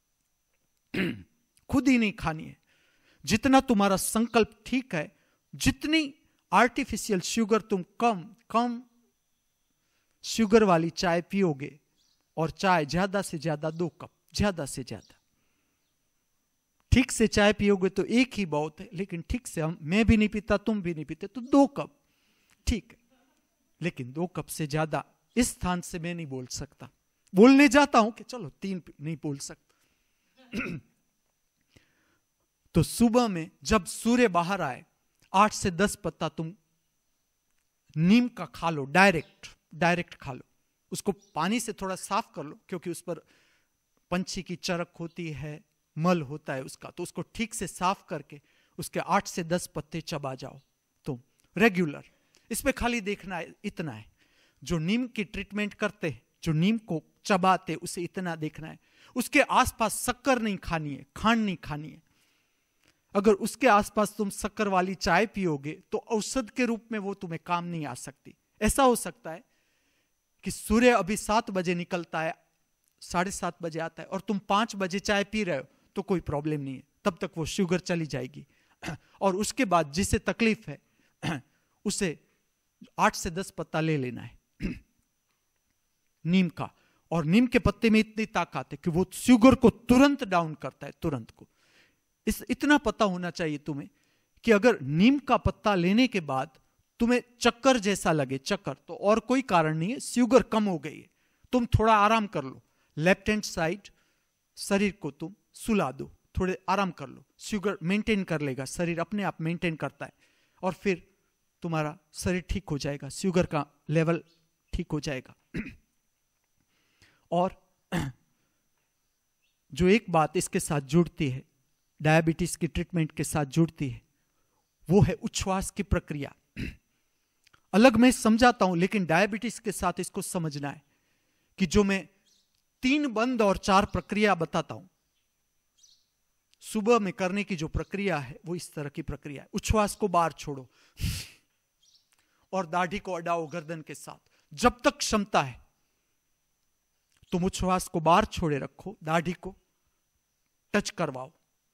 खुद ही नहीं खानी है। जितना तुम्हारा संकल्प ठीक है, जितनी आर्टिफिशियल शुगर तुम कम शुगर वाली चाय पियोगे, और चाय ज्यादा से ज्यादा 2 कप, ज्यादा से ज्यादा ठीक से चाय पियोगे तो एक ही बहुत है, लेकिन ठीक से मैं भी नहीं पीता, तुम भी नहीं पीते, तो 2 कप ठीक है, लेकिन 2 कप से ज्यादा इस स्थान से मैं नहीं बोल सकता। बोलने जाता हूं कि चलो 3 नहीं बोल सकता। तो सुबह में जब सूर्य बाहर आए 8 से 10 पत्ता तुम नीम का खा लो, डायरेक्ट खा लो। उसको पानी से थोड़ा साफ कर लो, क्योंकि उस पर पंछी की चरक होती है, मल होता है उसका, तो उसको ठीक से साफ करके उसके 8 से 10 पत्ते चबा जाओ तुम रेगुलर। इसमें खाली देखना है, इतना है। जो नीम की ट्रीटमेंट करते हैं, जो नीम को चबाते, उसे इतना देखना है। उसके आसपास शक्कर नहीं खानी है, खांड नहीं खानी है। अगर उसके आसपास तुम शक्कर वाली चाय पियोगे तो औषध के रूप में वो तुम्हें काम नहीं आ सकती। ऐसा हो सकता है कि सूर्य अभी 7 बजे निकलता है, 7:30 बजे आता है, और तुम 5 बजे चाय पी रहे हो, तो कोई प्रॉब्लम नहीं है, तब तक वो शुगर चली जाएगी। और उसके बाद जिसे तकलीफ है उसे 8 से 10 पत्ता ले लेना है नीम का। और नीम के पत्ते में इतनी ताकत है कि वो शुगर को तुरंत डाउन करता है, तुरंत को। इतना पता होना चाहिए तुम्हें कि अगर नीम का पत्ता लेने के बाद तुम्हें चक्कर जैसा लगे, चक्कर, तो और कोई कारण नहीं है, शुगर कम हो गई है, तुम थोड़ा आराम कर लो, लेफ्ट हैंड साइड शरीर को तुम सुला दो, थोड़े आराम कर लो, शुगर मेंटेन कर लेगा, शरीर अपने आप मेंटेन करता है, और फिर तुम्हारा शरीर ठीक हो जाएगा, शुगर का लेवल ठीक हो जाएगा। और जो एक बात इसके साथ जुड़ती है, डायबिटीज की ट्रीटमेंट के साथ जुड़ती है, वो है उच्छ्वास की प्रक्रिया। अलग मैं समझाता हूं, लेकिन डायबिटीज के साथ इसको समझना है कि जो मैं 3 बंद और 4 प्रक्रिया बताता हूं, सुबह में करने की जो प्रक्रिया है वो इस तरह की प्रक्रिया है। उच्छ्वास को बाहर छोड़ो और दाढ़ी को अडाओ गर्दन के साथ, जब तक क्षमता है तुम उच्छ्वास को बाहर छोड़े रखो, दाढ़ी को टच करवाओ।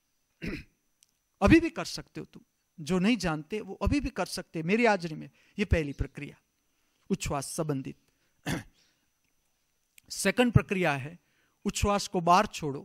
अभी भी कर सकते हो तुम, जो नहीं जानते वो अभी भी कर सकते मेरी हाजिरी में। ये पहली प्रक्रिया उच्छ्वास संबंधित। सेकंड प्रक्रिया है उच्छ्वास को बाहर छोड़ो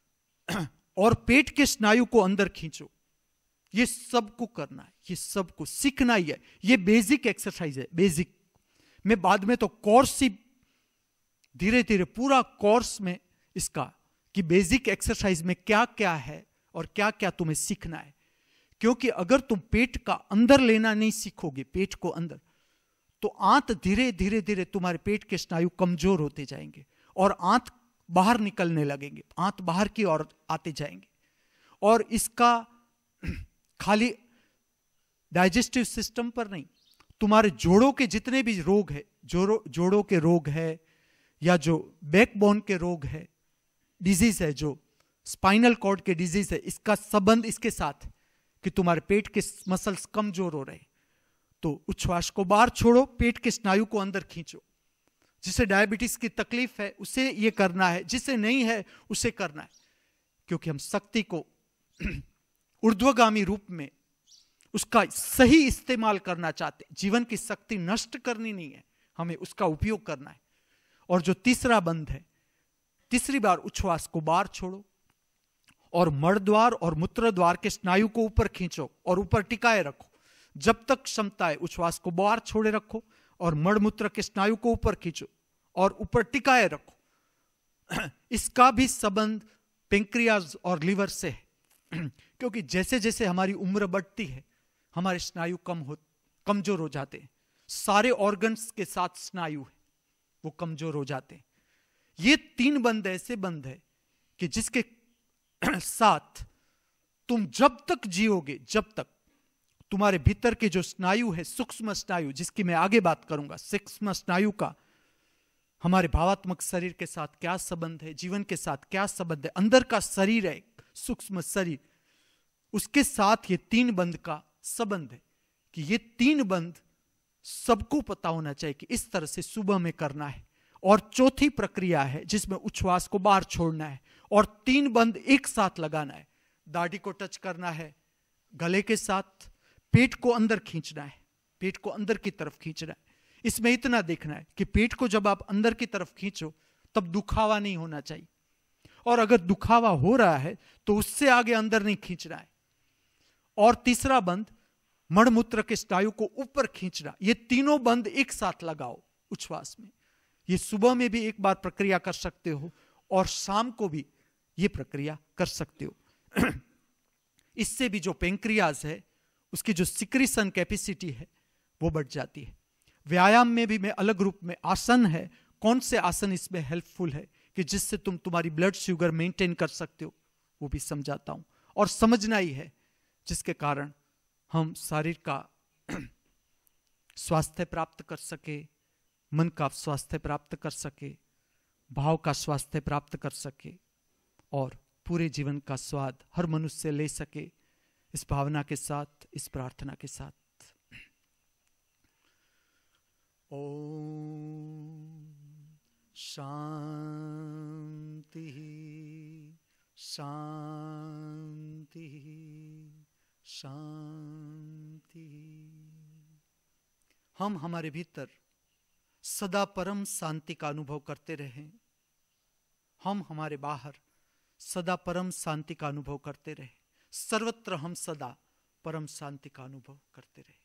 और पेट के स्नायु को अंदर खींचो। ये सबको करना है, ये सबको सीखना ही है। ये बेसिक एक्सरसाइज है, बेसिक। मैं बाद में तो कोर्स ही धीरे धीरे पूरा कोर्स में इसका कि बेसिक एक्सरसाइज में क्या क्या है और क्या क्या तुम्हें सीखना है। क्योंकि अगर तुम पेट का अंदर लेना नहीं सीखोगे, पेट को अंदर, तो आंत धीरे धीरे धीरे तुम्हारे पेट के स्नायु कमजोर होते जाएंगे और आंत बाहर निकलने लगेंगे, आंत बाहर की ओर आते जाएंगे। और इसका खाली डाइजेस्टिव सिस्टम पर नहीं, तुम्हारे जोड़ों के जितने भी रोग है, जोड़ों के रोग है या जो बैकबोन के रोग है, डिजीज है, जो स्पाइनल कॉर्ड के डिजीज है, इसका संबंध इसके साथ कि तुम्हारे पेट के मसल्स कमजोर हो रहे। तो उच्छ्वास को बाहर छोड़ो, पेट के स्नायु को अंदर खींचो। जिसे डायबिटीज की तकलीफ है उसे ये करना है, जिसे नहीं है उसे करना है। क्योंकि हम शक्ति को ऊर्ध्वगामी रूप में उसका सही इस्तेमाल करना चाहते। जीवन की शक्ति नष्ट करनी नहीं है, हमें उसका उपयोग करना है। और जो तीसरा बंध है, तीसरी बार उच्छ्वास को बाहर छोड़ो और मर्द्वार और मूत्र द्वार के स्नायु को ऊपर खींचो और ऊपर टिकाए रखो। जब तक क्षमता है उच्छ्वास को बाहर छोड़े रखो और मड़मूत्र के स्नायु को ऊपर खींचो और ऊपर टिकाए रखो। इसका भी संबंध पेंक्रियाज और लिवर से है। क्योंकि जैसे जैसे हमारी उम्र बढ़ती है हमारे स्नायु कमजोर हो जाते हैं। सारे ऑर्गन्स के साथ स्नायु है वो कमजोर हो जाते हैं। ये 3 बंध ऐसे बंध है कि जिसके साथ तुम जब तक जियोगे, जब तक तुम्हारे भीतर के जो स्नायु है, सूक्ष्म स्नायु, जिसकी मैं आगे बात करूंगा, सूक्ष्म स्नायु का हमारे भावात्मक शरीर के साथ क्या संबंध है, जीवन के साथ क्या संबंध है, अंदर का शरीर है, सूक्ष्म शरीर, उसके साथ ये 3 बंध का संबंध है। कि ये 3 बंध सबको पता होना चाहिए कि इस तरह से सुबह में करना है। और चौथी प्रक्रिया है जिसमें उच्छ्वास को बाहर छोड़ना है और 3 बंध एक साथ लगाना है। दाढ़ी को टच करना है, गले के साथ पेट को अंदर खींचना है, पेट को अंदर की तरफ खींचना है। इसमें इतना देखना है कि पेट को जब आप अंदर की तरफ खींचो तब दुखावा नहीं होना चाहिए, और अगर दुखावा हो रहा है तो उससे आगे अंदर नहीं खींचना है। और तीसरा बंध मड़मूत्र के स्नायु को ऊपर खींचना। ये तीनों बंध एक साथ लगाओ उच्छ्वास में। ये सुबह में भी एक बार प्रक्रिया कर सकते हो और शाम को भी ये प्रक्रिया कर सकते हो। इससे भी जो पेंक्रियाज है उसकी जो सिक्रीशन कैपेसिटी है वो बढ़ जाती है। व्यायाम में भी मैं अलग रूप में आसन है, कौन से आसन इसमें हेल्पफुल है कि जिससे तुम तुम्हारी ब्लड शुगर मेंटेन कर सकते हो, वो भी समझाता हूं। और समझना ही है जिसके कारण हम शरीर का स्वास्थ्य प्राप्त कर सके, मन का स्वास्थ्य प्राप्त कर सके, भाव का स्वास्थ्य प्राप्त कर सके और पूरे जीवन का स्वाद हर मनुष्य ले सके। इस भावना के साथ, इस प्रार्थना के साथ, ओम शांति शांति शांति। हम हमारे भीतर सदा परम शांति का अनुभव करते रहें। हम हमारे बाहर सदा परम शांति का अनुभव करते रहें। सर्वत्र हम सदा परम शांति का अनुभव करते रहें।